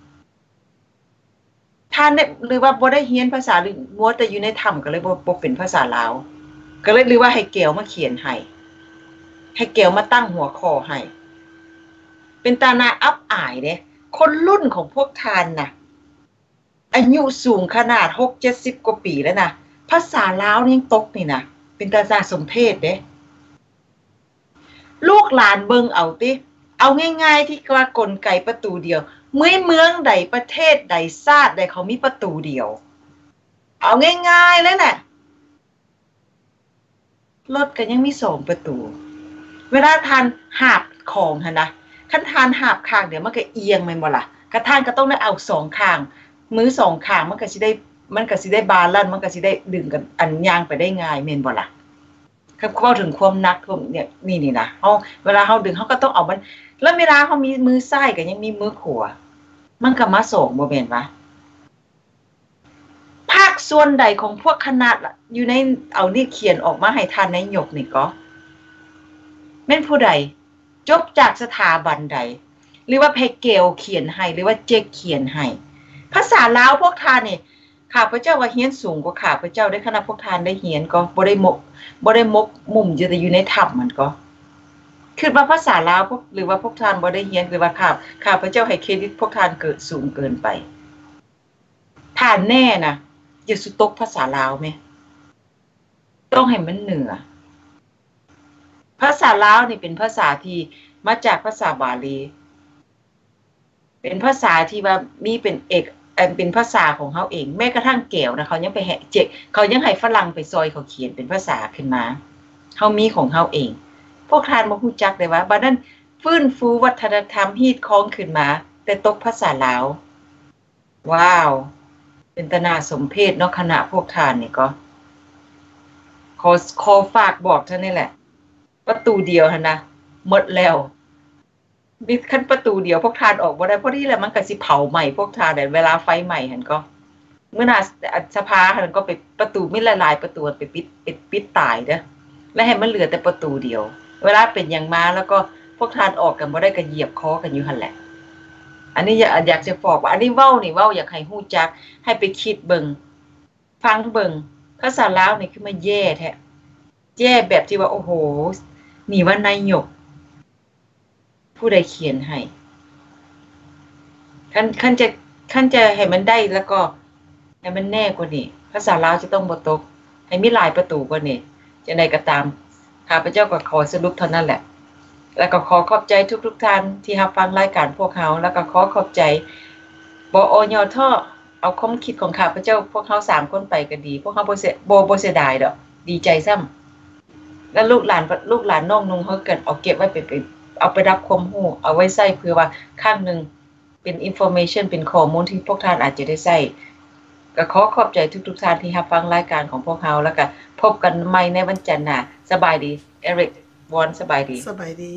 Speaker 1: ท่านเนี่ยหรือว่าบ่ได้เรียนภาษาหรือมัวแต่อยู่ในถ้ำก็เลยบ่เป็นภาษาลาวก็เลยหรือว่าให้แก้วมาเขียนให้แก้วมาตั้งหัวข้อให้เป็นตาน่าอับอายเด้คนรุ่นของพวกท่านน่ะอายุสูงขนาด 6-70 กว่าปีแล้วนะภาษาลาวยังตกนี่นะเป็นตาน่าสมเพชเด้ลูกหลานเบิ่งเอาติเอาง่ายๆที่ว่ากลไกประตูเดียวเมืองใดประเทศใดชาติใดเขามีประตูเดียวเอาง่ายๆเลยน่ะรถก็ยังมี2ประตูเวลาทานหาบของหั่นนะคันทานหาบข้างเดี๋ยวมันก็เอียงแม่นบ่ล่ะกระทานก็ต้องได้เอา2ข้างมือ2ข้างมันก็สิได้บาลานซ์มันก็สิได้ดึงกันอันย่างไปได้ง่ายแม่นบ่ล่ะครับเข้าถึงความหนักเนี่ยนี่นะเฮาเวลาเฮาดึงเฮาก็ต้องเอามันแล้วเวลาเฮามีมือซ้ายก็ยังมีมือขวามันก็มาส่งบ่แม่นวะภาคส่วนใดของพวกคณะอยู่ในเอานี่เขียนออกมาให้ท่านนายกนี่ก็แม่นผู้ใดจบจากสถาบันใดหรือว่าเพเกลเขียนให้หรือว่าเจ๊กเขียนให้ภาษาลาวพวกท่านนี่ข้าพเจ้าว่าเรียนสูงกว่าข้าพเจ้าได้คณะพวกท่านได้เรียนก็บ่ได้มกมุมอยู่ในถ้ำมันก็คิดว่าภาษาลาวพวกหรือว่าพวกท่านบ่ได้เรียนหรือว่าข้าพเจ้าให้เครดิตพวกท่านเกิดสูงเกินไปท่านแน่น่ะอย่าสุตกภาษาลาวแม่ต้องให้มันเหนือภาษาลาวนี่เป็นภาษาที่มาจากภาษาบาลีเป็นภาษาที่ว่ามีเป็นภาษาของเฮาเองแม้กระทั่งแก้วนะเขายังไปเขายังให้ฝรั่งไปซอยเขาเขียนเป็นภาษาขึ้นมาเฮามีของเฮาเองพวกท่านบ่ฮู้จักเลยว่าบัดนั้นฟื้นฟูวัฒนธรรมฮีดคองขึ้นมาแต่ตกภาษาลาวว้าวเป็นตาน่าสมเพชเนาะคณะพวกท่านนี่ก็ขอฝากบอกเท่านี้แหละประตูเดียวหั่นนะหมดแล้วมีคันประตูเดียวพวกทานออกบ่ได้เพราะที่แหละมันก็สิเผาใหม่พวกทานได้เวลาไฟใหม่หั่นก็มื้อหน้าสภาหั่นก็ไปประตูมีหลายๆประตูไปปิดตายเด้อแล้วให้มันเหลือแต่ประตูเดียวเวลาเป็นหยังมาแล้วก็พวกทานออกกันบ่ได้ก็เหยียบคอกันอยู่หั่นแหละอันนี้อยากจะบอกว่าอันนี้เว้านี่เว้าอยากให้ฮู้จักให้ไปคิดเบิ่งฟังเบิ่งภาษาลาวนี่คือมันแย่แท้แย่แบบที่ว่าโอ้โหนี่ว่านายกผู้ใดเขียนให้คันจะให้มันได้แล้วก็ให้มันแน่กว่านี้ภาษาลาวจะต้องบ่ตกให้มีหลายประตูกว่านี้จังได๋ก็ตามข้าพเจ้าก็ขอสรุปเท่านั้นแหละแล้วก็ขอขอบใจทุกท่านที่รับฟังรายการพวกเฮาแล้วก็ขอขอบใจบอยทเอาความคิดของข้าพเจ้าพวกเฮา3คนไปก็ดีพวกเฮาบ่เสียดายดอกดีใจซ้ำแล้วลูกหลานน้องนุ่งเฮาเกิดเอาเก็บไว้เป็นเอาไปรับความรู้เอาไว้ใช้เพื่อว่าครั้งนึงเป็น information เป็นข้อมูลที่พวกท่านอาจจะได้ใช้ก็ขอขอบใจทุกท่านที่รับฟังรายการของพวกเฮาแล้วก็พบกันใหม่ในวันจันทร์หน้าสบายดีเอริกวอนสบายดี
Speaker 2: สบายดี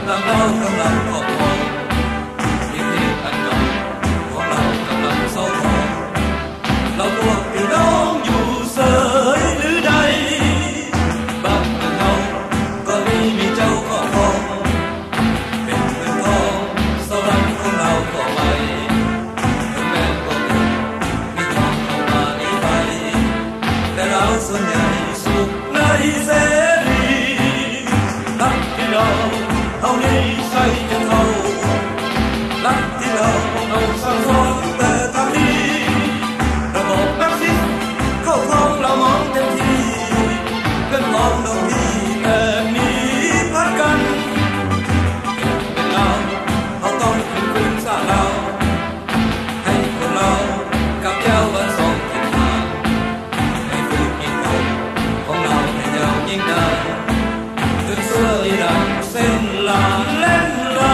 Speaker 6: ต่างดาวกำลังขอบมองที่ที่อันเก่าของเรากำลังเศร้าหมองเราพวกพี่น้องอยู่เสยหรือใดบ้านเมืองเราก็มีเจ้าครอบครองเป็นเมืองทองสวรรค์ของเราต่อไปถึงแม้ว่ามียอมเข้ามาหนีไปแต่เราส่วนใหญ่สุขในเสรีรักที่เราเท่านี้ใช่จะเท่ารักที่เราเอาสร้างสรรค์แต่ทางนี้ระบบแม็กซิสเข้าครองเรามองเต็มที่เกินมองเราที่แต่มีพัดกันเป็นเราเราต้องเป็นคุณสร้างเราให้คนเรากับเจ้าวันสองทิศทางให้ฝึกยิ่งคงของเราให้ยาวยิ่งนานจนเสื้อลีดังเส้นลานเล่นเรา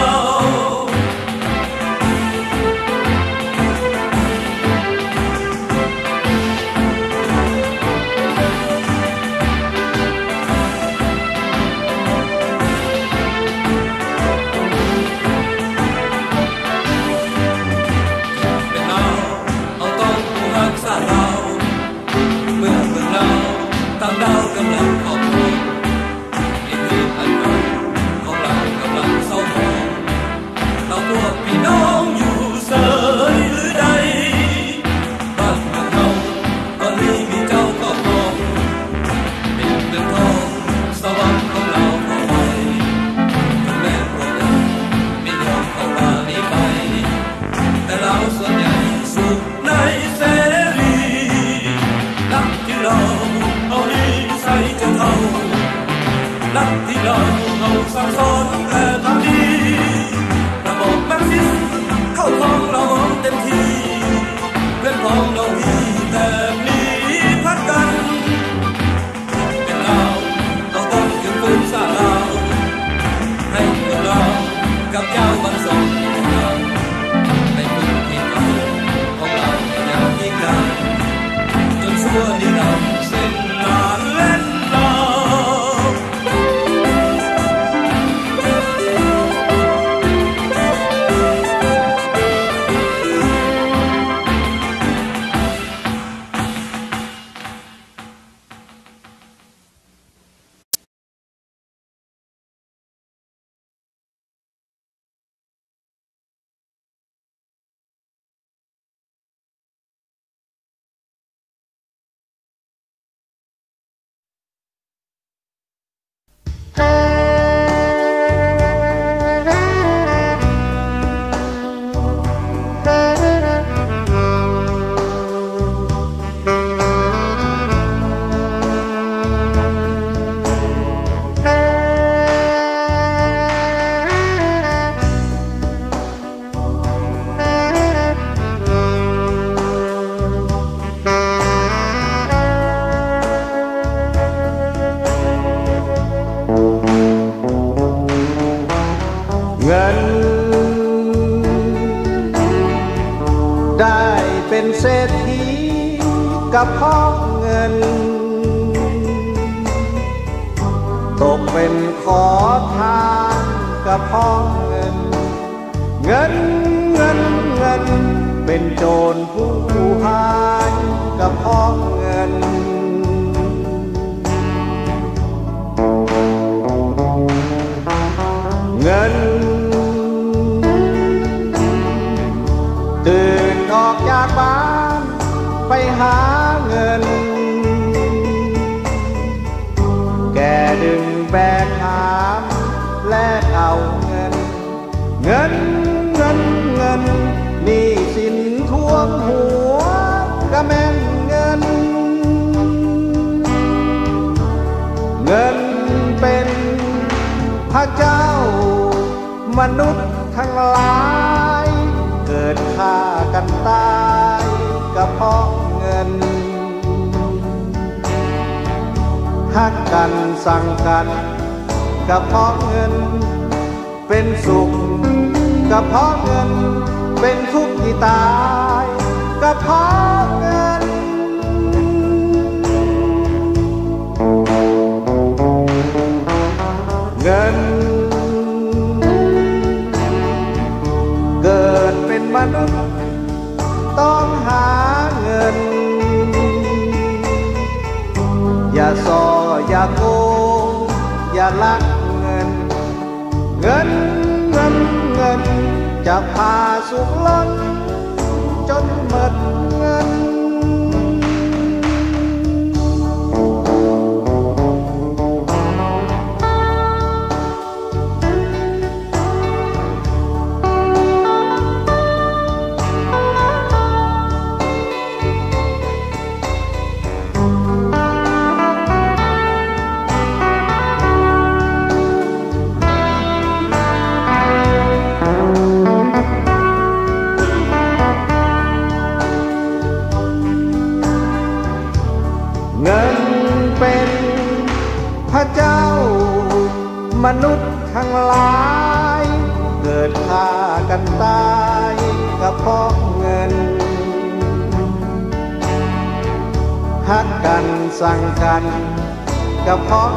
Speaker 6: เป็นเราเราต้องผู้รักษาเราเมื่อเมืองเราต่างดาวกำลังขอบคุณที่ที่อันเก่าของเรากำลังเศร้าหมองเราพวกพี่น้องอยู่เสยหรือใดบ้านเมืองเราตอนนี้มีเจ้าครอบครองเป็นเมืองทองสวรรค์ของเราต่อไปถึงแม้พระองค์ไม่ยอมเข้ามาหนีไปแต่เราส่วนใหญ่สุขในเสรีรักที่เราเอาดีใส่จะเท่ารักที่เราเอาสั่งสอนแต่ทำดีระบบแม็กซิสเข้าครองเราเต็มที่เพื่อนพ้องเราพี่แบบนี้พัดกันเป็นเราต้องยืนพื้นสร้างเราให้พวกเรากับเจ้าวันสองทิศทางให้พื้นที่เราของเรายาวยิ่งนานจนชั่วนิรันดร์เส้นลานเล่นเรา
Speaker 7: เป็นเศรษฐีกับพ่อเงินตกเป็นขอทานกับพ่อเงินเงินเงินเงินเป็นโจรผู้หายกับพ่อเงินเงินตื่นออกจากบ้านไปหาเงินแกดึงแบกหามแลกเอาเงินเงินเงินเงินหนี้สินท่วมหัวกะแม่นเงินเงินเป็นพระเจ้ามนุษย์ทั้งหลายเกิดฆ่ากันตายก็เพราะเงินหักกันสั่งกันก็เพราะเงินเป็นสุขก็เพราะเงินเป็นทุกข์ที่ตายก็เพราะเงินเงินนเงินเงินจะพาสุขล้นจนหมดเงินเงินเป็นพระเจ้ามนุษย์ทั้งหลายเกิดฆ่ากันตายก็เพราะเงินฮักกันสั่งกันก็เพราะ